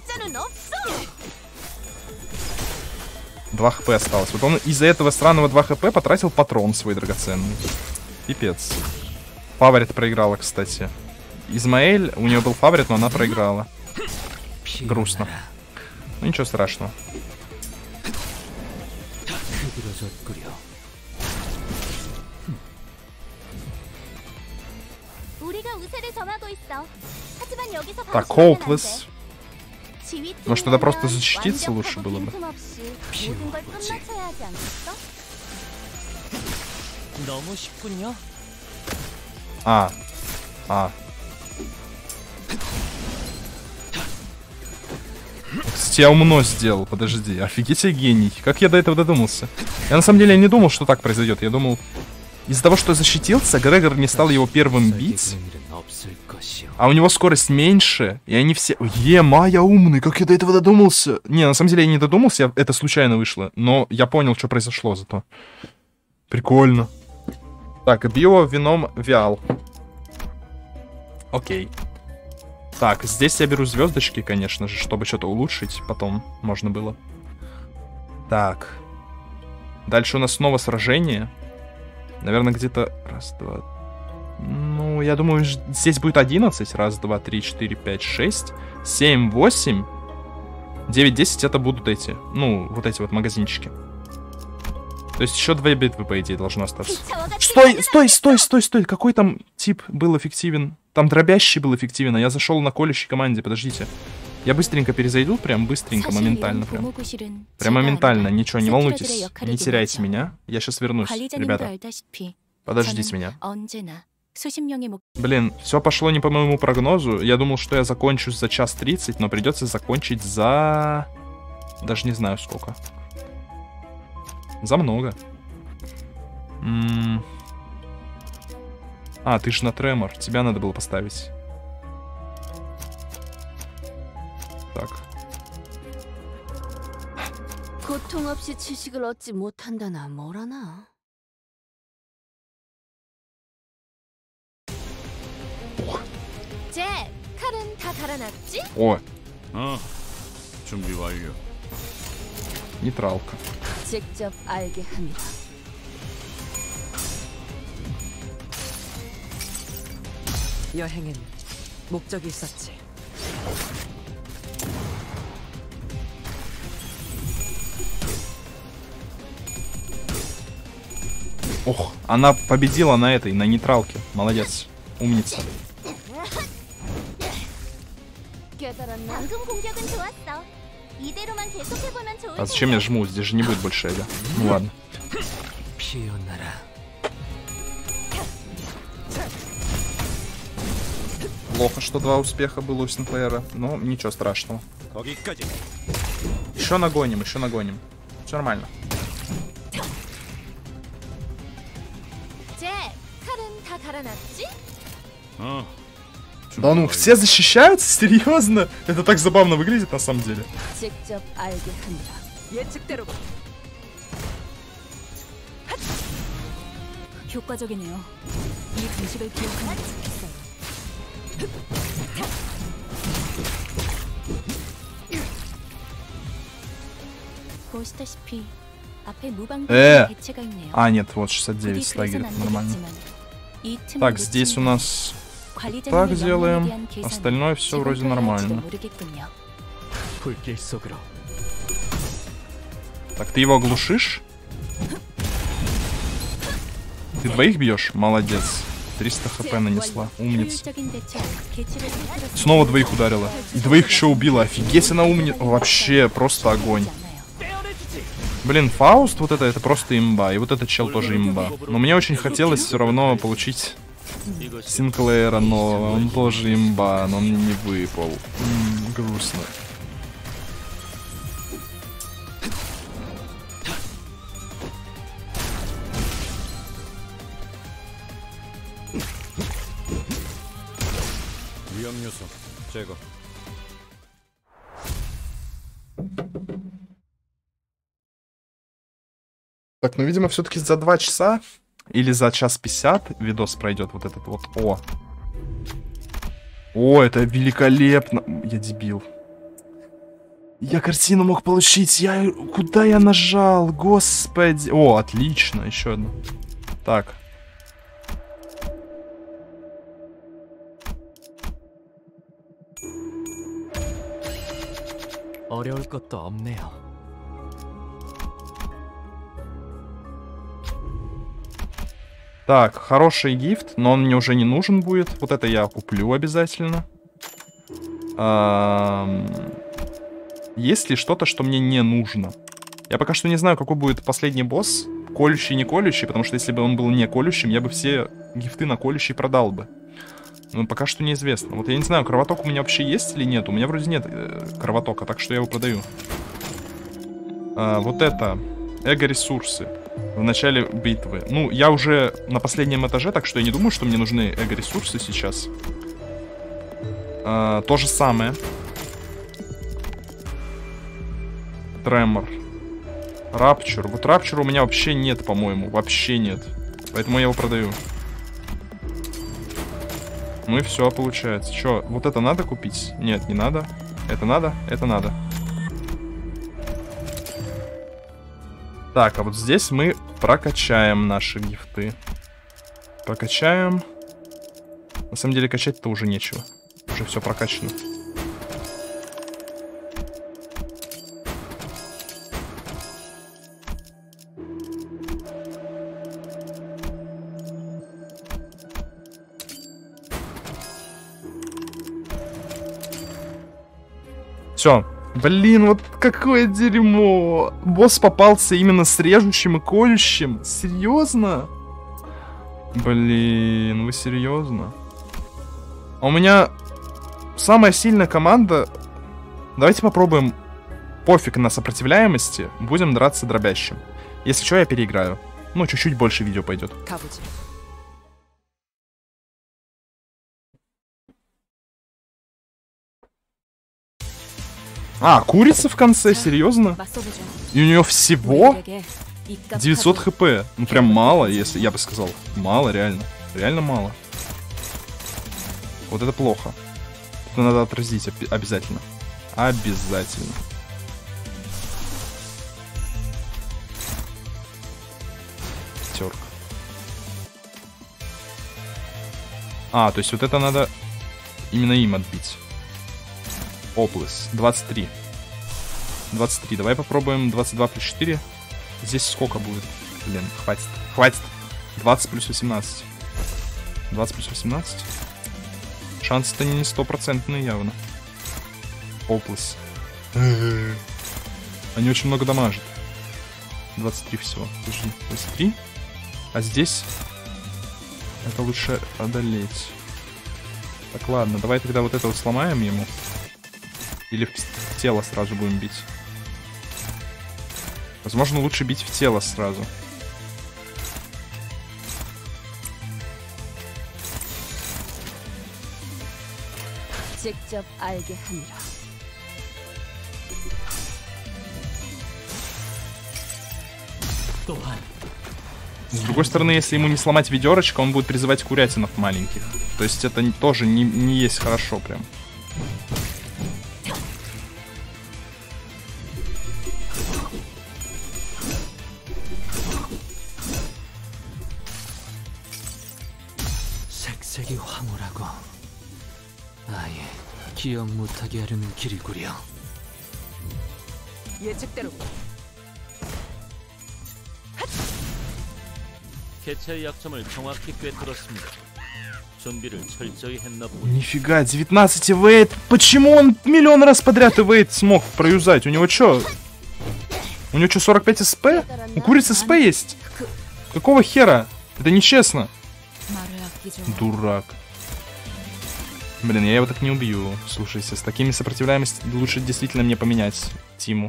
два хп осталось. Вот он из-за этого странного два хп потратил патрон свой драгоценный. Пипец. Фаворит проиграла, кстати. Измаэль, у нее был фаворит, но она проиграла. Грустно. Ну ничего страшного. Так, Hopeless. Может, тогда просто защититься лучше было бы? А. А. Кстати, я умно сделал, подожди. Офигеть, я гений. Как я до этого додумался? Я на самом деле не думал, что так произойдет. Я думал, из-за того, что защитился, Грегор не стал его первым бить. А у него скорость меньше, и они все... Ема, я умный, как я до этого додумался? Не, на самом деле я не додумался, я... это случайно вышло. Но я понял, что произошло зато. Прикольно. Так, био вином виал. Окей. Так, здесь я беру звездочки, конечно же, чтобы что-то улучшить. Потом можно было. Так. Дальше у нас снова сражение. Наверное, где-то... Раз, два... Ну, я думаю, здесь будет одиннадцать. Раз, два, три, четыре, пять, шесть, семь, восемь, девять, десять это будут эти. Ну, вот эти вот магазинчики. То есть еще две битвы, по идее, должно остаться. Стой, стой, стой, стой, стой. Какой там тип был эффективен? Там дробящий был эффективен, а я зашел на колющей команде. Подождите. Я быстренько перезайду, прям быстренько, моментально. Прям, прям моментально. Ничего, не волнуйтесь. Не теряйте меня. Я сейчас вернусь, ребята. Подождите меня. Блин, все пошло не по моему прогнозу. Я думал, что я закончу за час тридцать, но придется закончить за... Даже не знаю сколько. За много. М -м а, ты ж на тремор. Тебя надо было поставить. Так. О. 어, 준비 완료. Нейтралка. 여행엔 목적이 있었지. Ох, она победила на этой, на нейтралке. Молодец. Умница. А зачем я жму? Здесь же не будет больше эго. Ну ладно. Плохо, что два успеха было у Синклера, но ничего страшного. Еще нагоним, еще нагоним. Все нормально. Да ну, все защищаются? Серьезно? Это так забавно выглядит на самом деле. 효과적이네요. 이 방식을 기억하는 게 좋겠어요. 보시다시피 Э! А, нет, вот шестьдесят девять лагерь, нормально. Так, здесь у нас так делаем. Остальное все вроде нормально. Так, ты его оглушишь? Ты двоих бьешь? Молодец. триста хп нанесла. Умница. Снова двоих ударила. И двоих еще убила. Офигеть, она умница. Вообще, просто огонь. Блин, Фауст вот это, это просто имба. И вот этот чел тоже имба. Но мне очень хотелось все равно получить Синклэра, но он тоже имба. Но он не выпал. М-м, грустно. Так, ну, видимо, все-таки за два часа или за час пятьдесят видос пройдет вот этот вот. О. О, это великолепно. Я дебил. Я картину мог получить. Я... Куда я нажал? Господи. О, отлично. Еще одно. Так. Так, хороший гифт, но он мне уже не нужен будет. Вот это я куплю обязательно. А-м- есть ли что-то, что мне не нужно? Я пока что не знаю, какой будет последний босс. Колющий, не колющий, потому что если бы он был не колющим, я бы все гифты на колющий продал бы. Но пока что неизвестно. Вот я не знаю, кровоток у меня вообще есть или нет. У меня вроде нет э, кровотока, так что я его продаю. А, вот это. Эго-ресурсы. В начале битвы. Ну, я уже на последнем этаже, так что я не думаю, что мне нужны эго-ресурсы сейчас. А, то же самое. Тремор. Рапчур. Вот рапчура у меня вообще нет, по-моему. Вообще нет. Поэтому я его продаю. Ну и все получается. Че, вот это надо купить? Нет, не надо. Это надо? Это надо. Так, а вот здесь мы прокачаем наши гифты. Прокачаем. На самом деле качать-то уже нечего. Уже все прокачано. Все. Блин, вот какое дерьмо. Босс попался именно с режущим и колющим. Серьезно? Блин, вы серьезно? А у меня самая сильная команда. Давайте попробуем. Пофиг на сопротивляемости. Будем драться дробящим. Если что, я переиграю. Ну, чуть-чуть больше видео пойдет. А, курица в конце, серьезно? И у нее всего девятьсот хп. Ну прям мало, если я бы сказал. Мало, реально. Реально мало. Вот это плохо. Это надо отразить обязательно. Обязательно. Терка. А, то есть вот это надо именно им отбить. Оплес. двадцать три. двадцать три. Давай попробуем двадцать два плюс четыре. Здесь сколько будет? Блин, хватит. Хватит. двадцать плюс восемнадцать. двадцать плюс восемнадцать. Шансы-то не стопроцентные явно. Оплес. Они очень много дамажат. двадцать три всего. Подожди. двадцать три. А здесь это лучше одолеть. Так, ладно. Давай тогда вот это вот сломаем ему. Или в тело сразу будем бить. Возможно, лучше бить в тело сразу. С другой стороны, если ему не сломать ведерочко, он будет призывать курятинов маленьких. То есть это тоже не, не есть хорошо прям. 기억 못하게 하려는 길이구려. 예측대로. 개체의 약점을 정확히 꿰뚫었습니다. 준비를 철저히 했나 보군요. Нифига, девятнадцать эвейт. Почему он миллион раз подряд эвейт смог проюзать? У него чё? У него чё, сорок пять эсп? У курицы эсп есть? Какого хера? Это нечестно. Дурак. Блин, я его так не убью. Слушайте, с такими сопротивляемостями лучше действительно мне поменять Тиму.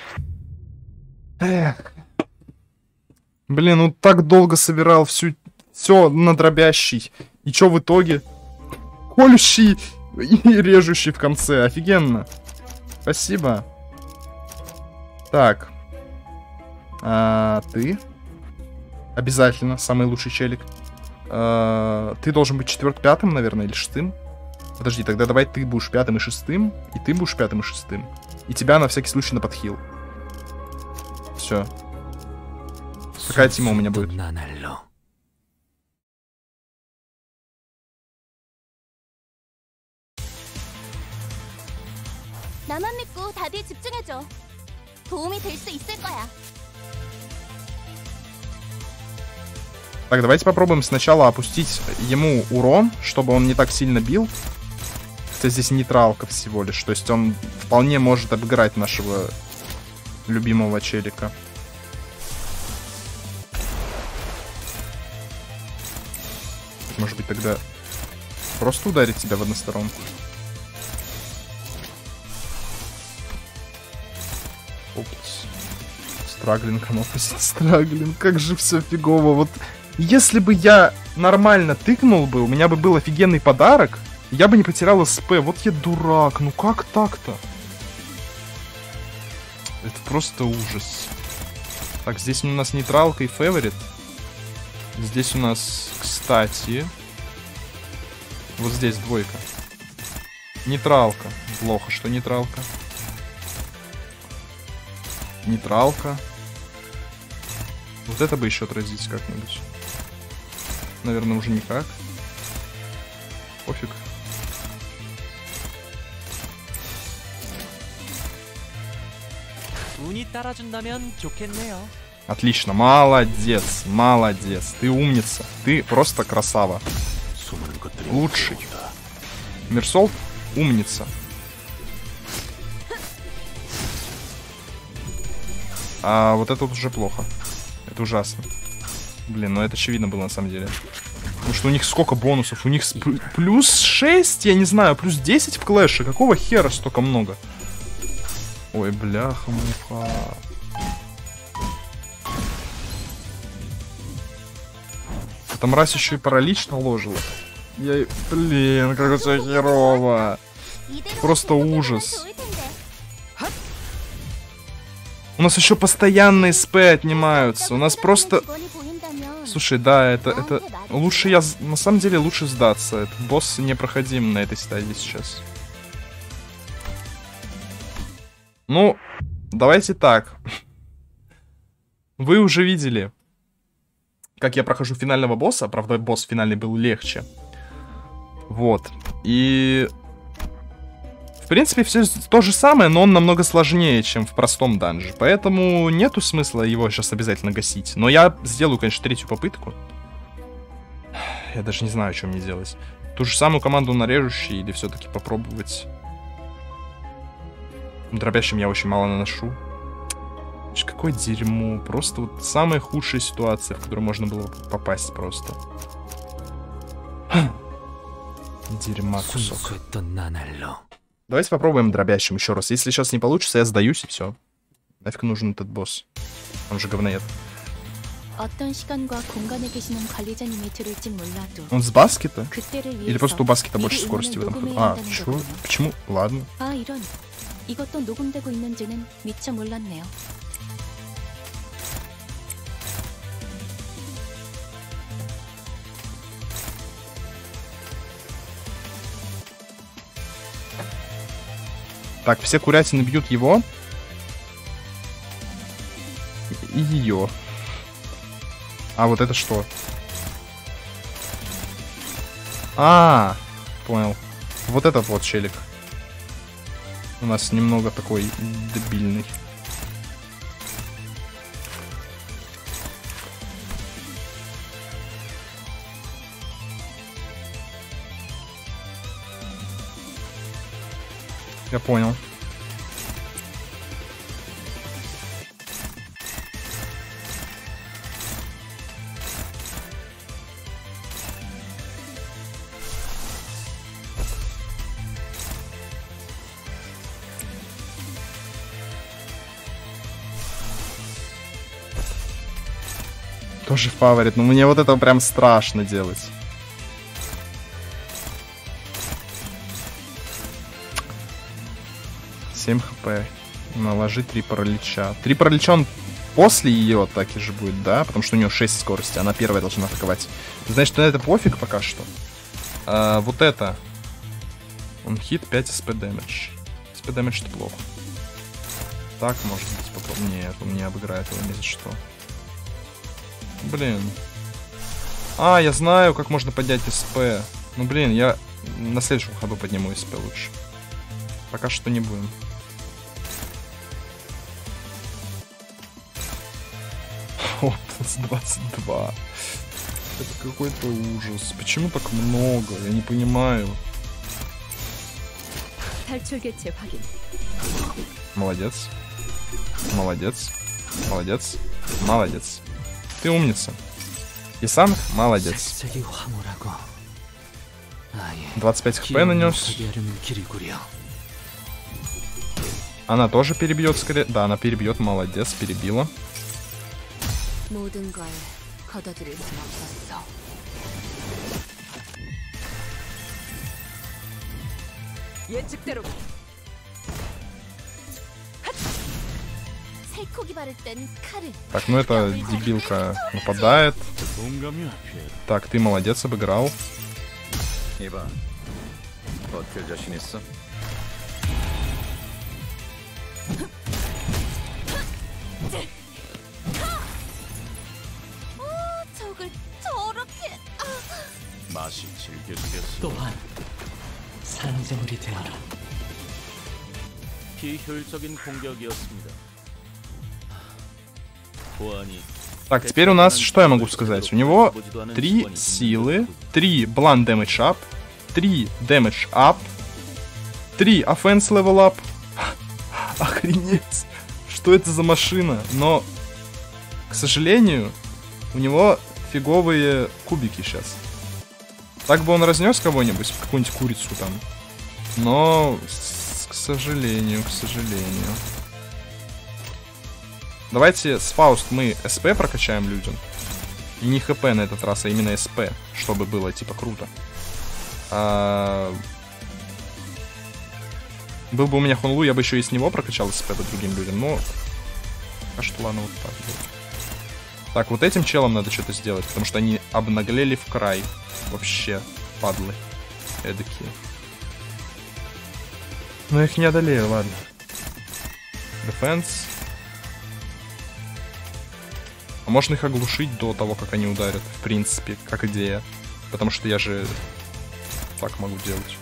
Эх. Блин, ну так долго собирал всю... все на дробящий. И чё в итоге? Колющий и режущий в конце. Офигенно. Спасибо. Так. А, ты? Обязательно. Самый лучший челик. А, ты должен быть четвертым-пятым, наверное, или шестым. Подожди, тогда давай ты будешь пятым и шестым. И ты будешь пятым и шестым. И тебя на всякий случай на подхил. Все. Какая тема у меня будет? 나만 믿고 다들 집중해줘. 도움이 될 수 있을 거야. Так, давайте попробуем сначала опустить ему урон, чтобы он не так сильно бил. Хотя здесь нейтралка всего лишь. То есть он вполне может обыграть нашего любимого челика. Может быть, тогда просто ударить тебя в односторонку. Опс. Страглинг, ну страглинг, как же все фигово. Вот если бы я нормально тыкнул бы, у меня бы был офигенный подарок, я бы не потерял СП. Вот я дурак, ну как так-то? Это просто ужас. Так, здесь у нас нейтралка и фаворит. Здесь у нас, кстати, вот здесь двойка. Нейтралка. Плохо, что нейтралка. Нейтралка. Вот это бы еще отразить как-нибудь. Наверное, уже никак. Пофиг. Отлично, молодец, молодец. Ты умница, ты просто красава. Лучший. Мерсол умница. А вот это вот уже плохо. Это ужасно. Блин, ну это очевидно было на самом деле. Потому что у них сколько бонусов? У них плюс шесть, я не знаю, плюс десять в клэше. Какого хера столько много? Ой, бляха-муха. Эта мразь еще и паралич наложила. Я... Блин, как это херово. Просто ужас. У нас еще постоянные СП отнимаются. У нас просто... Слушай, да, это... это... Лучше я... На самом деле лучше сдаться. Этот босс непроходим на этой стадии сейчас. Ну, давайте так. Вы уже видели, как я прохожу финального босса. Правда, босс финальный был легче. Вот. И... В принципе, все то же самое, но он намного сложнее, чем в простом данже. Поэтому нету смысла его сейчас обязательно гасить. Но я сделаю, конечно, третью попытку. Я даже не знаю, что мне делать. Ту же самую команду на режущий или все-таки попробовать... Дробящим я очень мало наношу. Какое дерьмо. Просто вот самая худшая ситуация, в которую можно было попасть просто. Дерьма кусок. Давайте попробуем дробящим еще раз. Если сейчас не получится, я сдаюсь и все. Нафиг нужен этот босс. Он же говноед. Он с баскета? Или просто у баскета больше скорости в этом ходу? А, чё? Почему? Ладно. 이것도 녹음되고 있는지는 미처 몰랐네요. Так, все курятины бьют его. И ее. А вот это что? А, понял. Вот этот вот челик. У нас немного такой дебильный. Я понял. Тоже фаворит, но мне вот это прям страшно делать. семь хп. Наложи три паралича. три паралича он после ее атаки же будет, да? Потому что у нее шесть скорости, она первая должна атаковать. Значит, на это пофиг пока что. А, вот это. Он хит пять эс пи дэмэдж. эс пи дэмэдж это плохо. Так, может быть, потом. Нет, он не обыграет его ни за что. Блин. А, я знаю, как можно поднять СП. Ну, блин, я на следующем ходу подниму СП лучше. Пока что не будем. О, плюс двадцать два. Это какой-то ужас. Почему так много? Я не понимаю. Молодец. Молодец. Молодец. Молодец. Ты умница. И сам молодец. двадцать пять хп нанес. Она тоже перебьет скорее. Да, она перебьет. Молодец, перебила. Так, ну эта дебилка нападает. Так, ты молодец, обыграл. 비효율적인 공격이었습니다. Так, теперь у нас, что я могу сказать? У него три силы, три blind damage up, три damage up, три offense level up. Охренеть! Что это за машина? Но, к сожалению, у него фиговые кубики сейчас. Так бы он разнес кого-нибудь, какую-нибудь курицу там. Но, к сожалению, к сожалению. Давайте с Фауст мы СП прокачаем людям. И не ХП на этот раз, а именно СП, чтобы было типа круто. А... Был бы у меня Хунлу, я бы еще и с него прокачал СП по другим людям, но... А что, ладно, вот так будет. Так, вот этим челом надо что-то сделать, потому что они обнаглели в край. Вообще, падлы. Эдакие. Но их не одолею, ладно. Дефенс. А можно их оглушить до того, как они ударят, в принципе, как идея. Потому что я же так могу делать.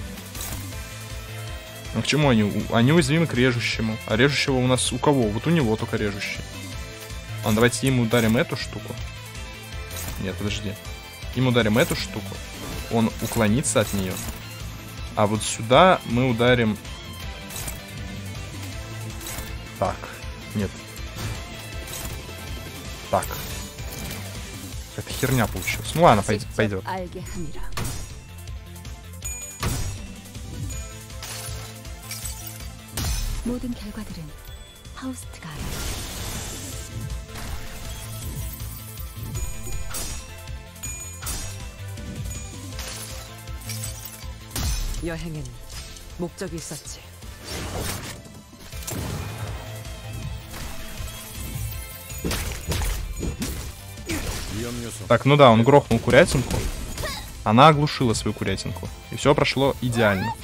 Ну к чему они? Они уязвимы к режущему. А режущего у нас у кого? Вот у него только режущий. А давайте им ударим эту штуку. Нет, подожди. Им ударим эту штуку. Он уклонится от нее. А вот сюда мы ударим... Так. Нет. Так. Это херня получилась. Ну ладно, пойдет. пойдет. 여행엔 목적이 있었지. Так, ну да, он грохнул курятинку. Она оглушила свою курятинку. И все прошло идеально.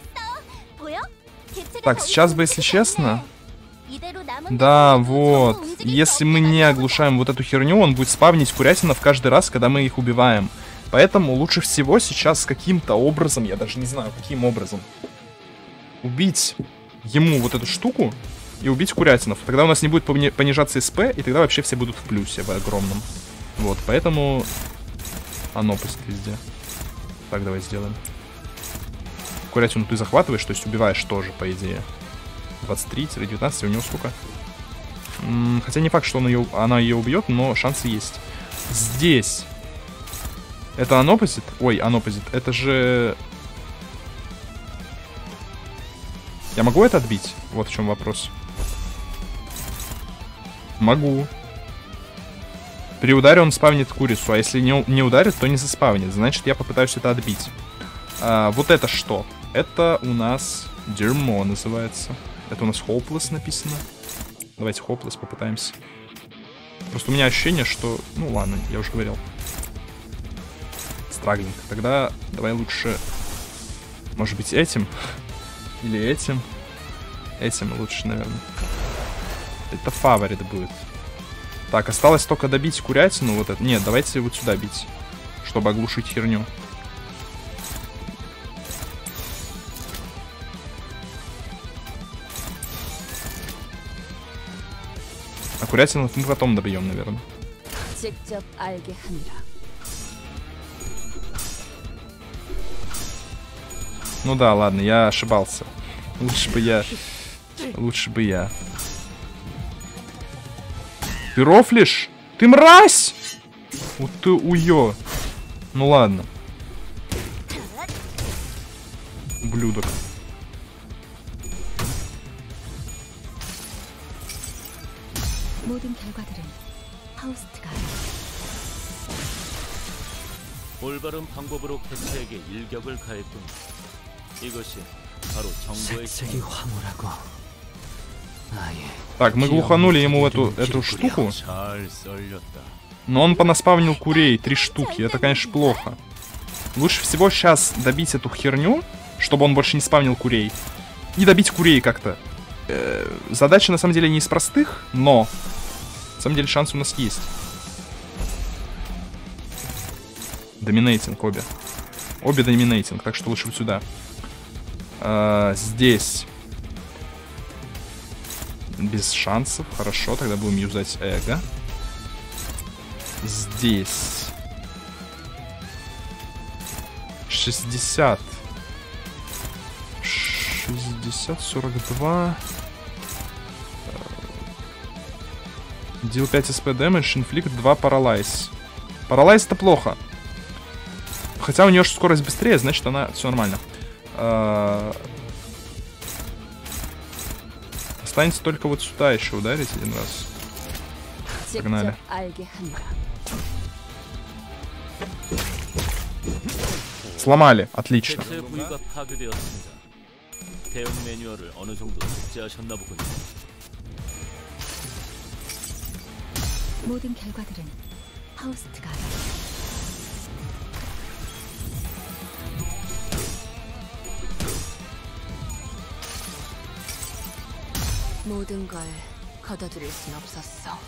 Так, сейчас бы, если честно... Да, вот. Если мы не оглушаем вот эту херню, он будет спавнить курятинов каждый раз, когда мы их убиваем. Поэтому лучше всего сейчас каким-то образом, я даже не знаю, каким образом, убить ему вот эту штуку и убить курятинов. Тогда у нас не будет понижаться СП, и тогда вообще все будут в плюсе в огромном. Вот, поэтому оно пусть везде. Так, давай сделаем. Курятину ты захватываешь, то есть убиваешь тоже, по идее. двадцать три девятнадцать, у него сколько? М-м, хотя не факт, что он ее, она ее убьет, но шансы есть. Здесь. Это анопозит? Ой, анопозит. Это же... Я могу это отбить? Вот в чем вопрос. Могу. При ударе он спавнит курицу, а если не, не ударит, то не заспавнит. Значит, я попытаюсь это отбить. А, вот это что? Это у нас Дерьмо называется. Это у нас Hopeless написано. Давайте Hopeless попытаемся. Просто у меня ощущение, что... Ну ладно, я уже говорил. Страгненько. Тогда давай лучше... Может быть, этим? Или этим? Этим лучше, наверное. Это фаворит будет. Так, осталось только добить курятину. Вот это. Нет, давайте вот сюда бить. Чтобы оглушить херню. А курятину мы потом добьем, наверное. Ну да, ладно, я ошибался. Лучше бы я... Лучше бы я... Ты рофлишь? Ты мразь! Вот ты уё. Ну ладно. Ублюдок. 올바른 방법으로 개체에게 일격을 가했군. 이것이 바로 정보의 색색이 황홀하고 아예. Так, мы глуханули ему эту, эту штуку. Но он понаспавнил курей, три штуки. Это, конечно, плохо. Лучше всего сейчас добить эту херню, чтобы он больше не спавнил курей. И добить курей как-то. Э, задача, на самом деле, не из простых, но... На самом деле, шанс у нас есть. Доминейтинг обе. Обе доминейтинг, так что лучше вот сюда. А, здесь. Без шансов. Хорошо, тогда будем юзать эго. Здесь. шестьдесят. шестьдесят, сорок два. Deal пять эс пи damage, inflict два paralyze. Paralyze это плохо. Хотя у нее же скорость быстрее, значит она все нормально. А... Останется только вот сюда еще ударить один раз. Погнали. Сломали, отлично. 모든 결과들은 파우스트가 알아. 모든 걸 거둬들일 순 없었어.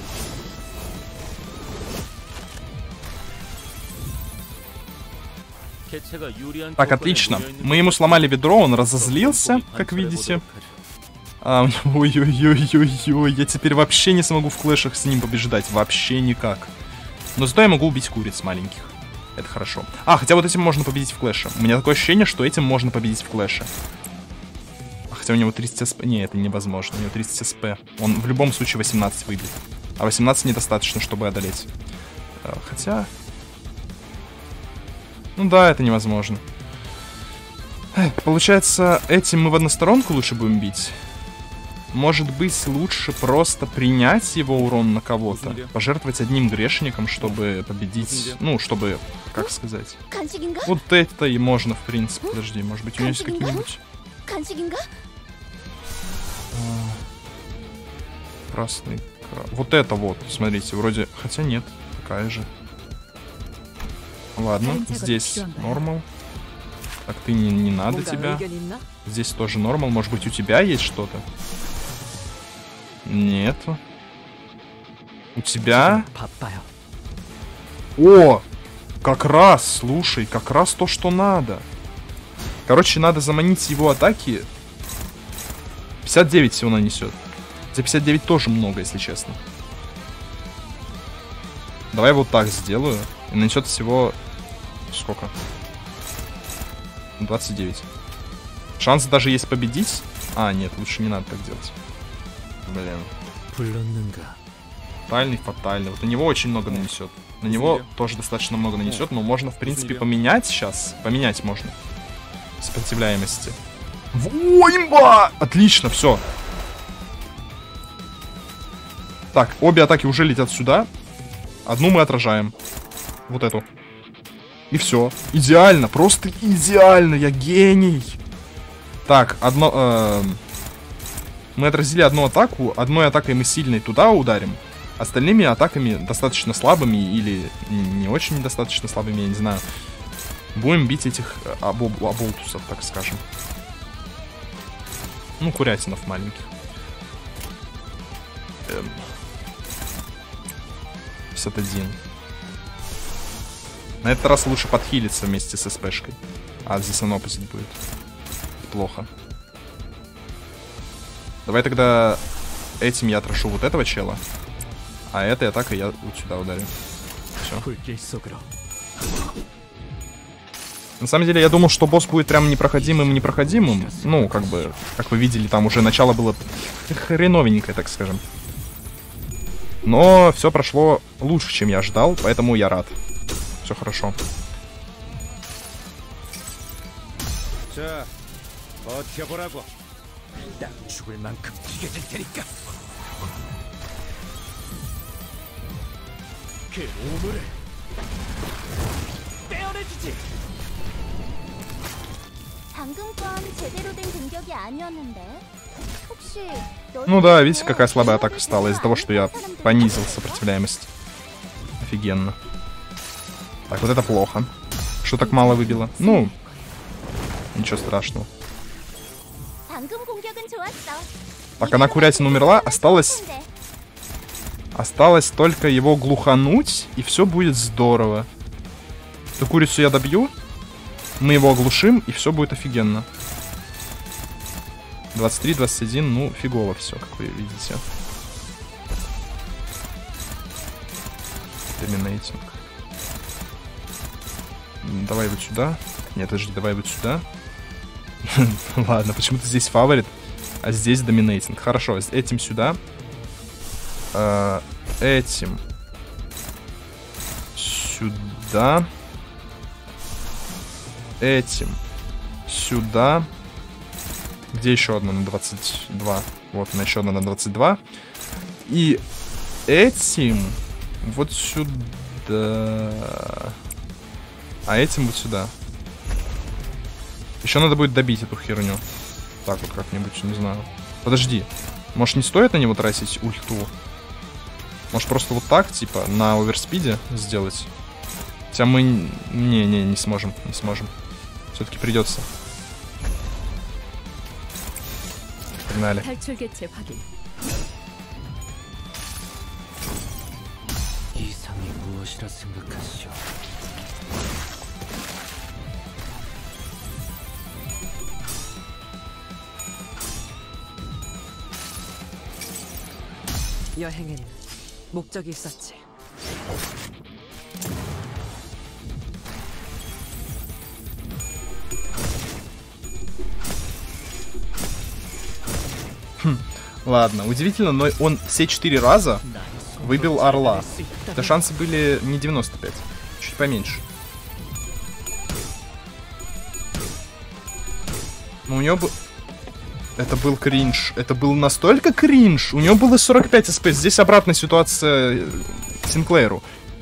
Так, отлично. Мы ему сломали ведро, он разозлился, как видите. А, ой-ой-ой-ой-ой, я теперь вообще не смогу в клэшах с ним побеждать. Вообще никак. Но зато я могу убить куриц маленьких. Это хорошо. А, хотя вот этим можно победить в клэше. У меня такое ощущение, что этим можно победить в клэше. Хотя у него тридцать эс пи. Не, это невозможно. У него тридцать эс пи. Он в любом случае восемнадцать выбьет. А восемнадцать недостаточно, чтобы одолеть. Хотя... Ну да, это невозможно. Получается, этим мы в односторонку лучше будем бить. Может быть, лучше просто принять его урон на кого-то. Пожертвовать одним грешником, чтобы победить... Ну, чтобы... Как сказать? Вот это и можно, в принципе. Подожди, может быть, у него есть какие-нибудь... Красный... Вот это вот, смотрите, вроде... Хотя нет, такая же. Ладно, здесь нормал. Так, ты не, не надо тебя. Здесь тоже нормал. Может быть, у тебя есть что-то? Нету. У тебя? О! Как раз, слушай, как раз то, что надо. Короче, надо заманить его атаки пятьдесят девять всего нанесет. За пятьдесят девять тоже много, если честно. Давай вот так сделаю. И нанесет всего... Сколько? двадцать девять. Шанс даже есть победить. А, нет, лучше не надо так делать. Блин. Фатальный, фатальный. Вот на него очень много нанесет. На него тоже достаточно много нанесет, но можно, в принципе, поменять сейчас. Поменять можно. Сопротивляемости. Во, имба! Отлично, все. Так, обе атаки уже летят сюда. Одну мы отражаем. Вот эту. И все. Идеально, просто идеально. Я гений. Так, одно... Э, мы отразили одну атаку. Одной атакой мы сильной туда ударим. Остальными атаками достаточно слабыми или не очень достаточно слабыми, я не знаю. Будем бить этих обол оболтусов, так скажем. Ну, курятинов маленьких. Эм. пятьдесят один. На этот раз лучше подхилиться вместе с СПшкой. А здесь оно оппозит будет. Плохо. Давай тогда этим я отрашу вот этого чела. А этой атакой я вот сюда ударю. Все. На самом деле, я думал, что босс будет прям непроходимым-непроходимым. Ну, как бы, как вы видели, там уже начало было хреновенькое, так скажем. Но все прошло лучше, чем я ожидал, поэтому я рад. Все хорошо. Ну да, видите, какая слабая атака стала из-за того, что я понизил сопротивляемость. Офигенно. Так, вот это плохо. Что так мало выбило? Ну, ничего страшного. Так, она курятина умерла. Осталось... Осталось только его глухануть, и все будет здорово. Эту курицу я добью. Мы его оглушим, и все будет офигенно. двадцать три, двадцать один, ну, фигово все, как вы видите. Доминейтинг. Давай вот сюда. Нет, подожди, давай вот сюда. Ладно, почему-то здесь фаворит, а здесь доминейтинг. Хорошо, этим сюда. Uh, этим сюда. Этим сюда. Где еще одна на двадцать два? Вот она, еще одна на двадцать два. И этим вот сюда. А этим вот сюда. Еще надо будет добить эту херню. Так вот как-нибудь, не знаю. Подожди. Может, не стоит на него тратить ульту? Может, просто вот так, типа, на оверспиде сделать? Хотя мы... Не-не, не сможем, не сможем. Все-таки придется. Погнали. 여행엔 목적이 있었지. Хм, ладно, удивительно, но он все четыре раза выбил орла. Да шансы были не девяносто пять, чуть поменьше. Но у него был... Это был кринж. Это был настолько кринж. У него было сорок пять эс пи. Здесь обратная ситуация Синклейру.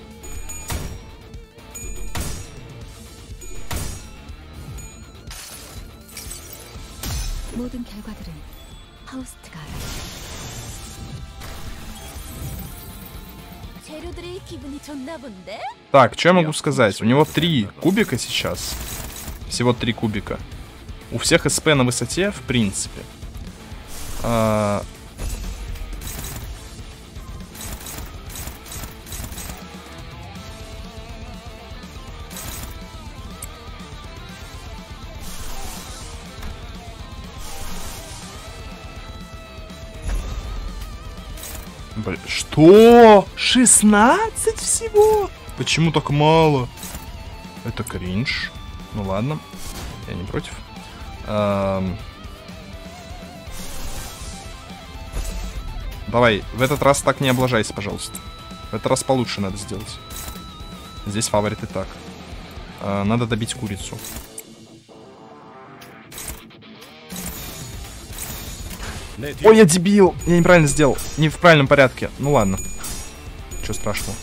Так, что я могу сказать? У него три кубика сейчас. Всего три кубика. У всех СП на высоте, в принципе. А... Блин, что? шестнадцать всего? Почему так мало? Это кринж. Ну ладно, я не против. Эм... Давай, в этот раз так не облажайся, пожалуйста. В этот раз получше надо сделать. Здесь фаворит и так. Э, надо добить курицу. Ой, я дебил! Я неправильно сделал. Не в правильном порядке. Ну ладно. Чего страшного.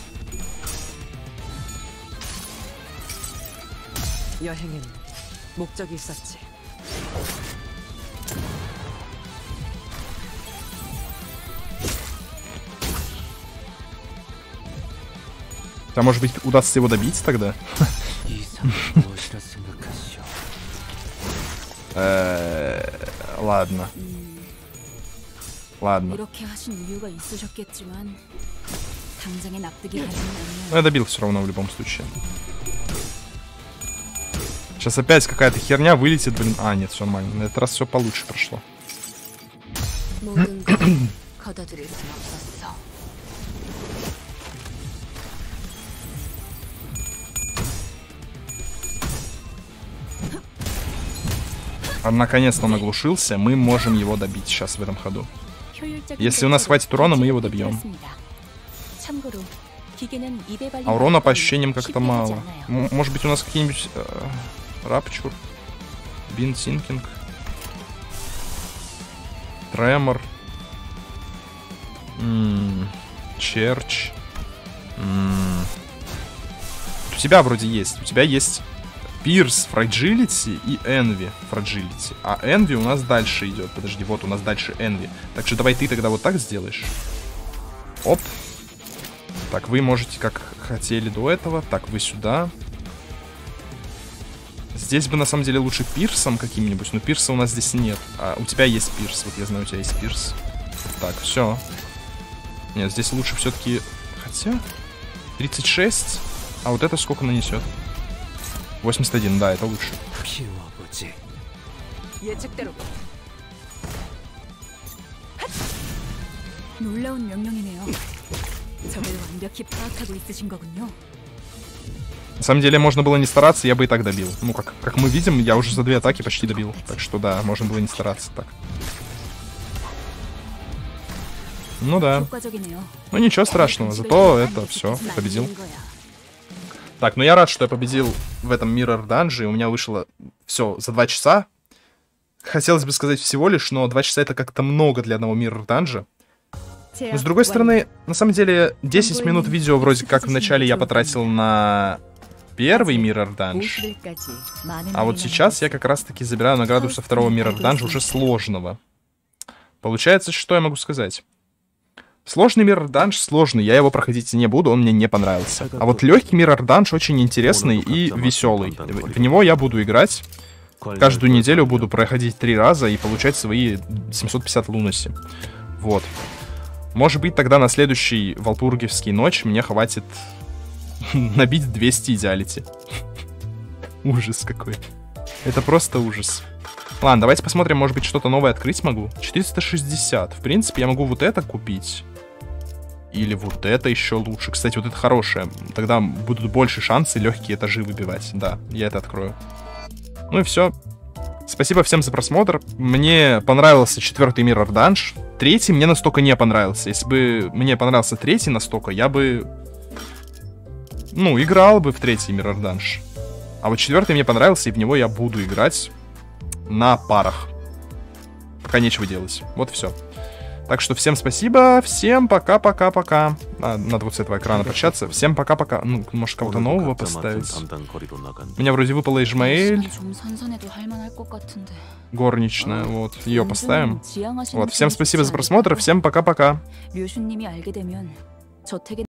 여행엔 목적이 있었지. А может быть, удастся его добить тогда? Ладно. Ладно. Ну, я добил все равно в любом случае. Сейчас опять какая-то херня вылетит, блин. А, нет, все нормально. На этот раз все получше прошло. Наконец-то он оглушился. Мы можем его добить сейчас в этом ходу. Если у нас хватит урона, мы его добьем. А урона по ощущениям как-то мало. М может быть, у нас какие-нибудь э, рапчур, бин синкинг, тремор, черч. У тебя вроде есть. У тебя есть Пирс, Fragility и Envy Fragility. А Envy у нас дальше идет. Подожди, вот у нас дальше Envy. Так что давай ты тогда вот так сделаешь. Оп. Так, вы можете, как хотели до этого. Так, вы сюда. Здесь бы, на самом деле, лучше Пирсом каким-нибудь. Но Пирса у нас здесь нет. А у тебя есть Пирс. Вот я знаю, у тебя есть Пирс. Так, все. Нет, здесь лучше все-таки... Хотя... тридцать шесть. А вот это сколько нанесет? восемьдесят один, да, это лучше. На самом деле, можно было не стараться, я бы и так добил. Ну, как, как мы видим, я уже за две атаки почти добил. Так что да, можно было не стараться так. Ну да. Ну ничего страшного, зато это все, победил. Так, ну я рад, что я победил в этом Mirror Dungeon. У меня вышло все за два часа. Хотелось бы сказать всего лишь, но два часа это как-то много для одного Mirror Dungeon. Но с другой стороны, на самом деле, десять минут видео вроде как вначале я потратил на первый Mirror Dungeon. А вот сейчас я как раз-таки забираю награду со второго Mirror Dungeon уже сложного. Получается, что я могу сказать? Сложный Mirror Dungeon сложный, я его проходить не буду, он мне не понравился. А вот легкий Mirror Dungeon очень интересный и веселый. В него я буду играть. Каждую неделю буду проходить три раза и получать свои семьсот пятьдесят лунаси. Вот. Может быть, тогда на следующий Валпургиевский ночь мне хватит набить двести идеалити. Ужас какой. Это просто ужас. Ладно, давайте посмотрим, может быть, что-то новое открыть могу. четыреста шестьдесят. В принципе, я могу вот это купить. Или вот это еще лучше. Кстати, вот это хорошее. Тогда будут больше шансы легкие этажи выбивать. Да, я это открою. Ну и все. Спасибо всем за просмотр. Мне понравился четвертый Mirror Dungeon. Третий мне настолько не понравился. Если бы мне понравился третий настолько, я бы... Ну, играл бы в третий Mirror Dungeon. А вот четвертый мне понравился, и в него я буду играть на парах. Пока нечего делать. Вот все. Так что всем спасибо. Всем пока-пока-пока. А, надо вот с этого экрана прощаться. Всем пока-пока. Ну, может, кого-то нового поставить. У меня вроде выпала Ижмаэль. Горничная. Вот. Ее поставим. Вот. Всем спасибо за просмотр. Всем пока-пока.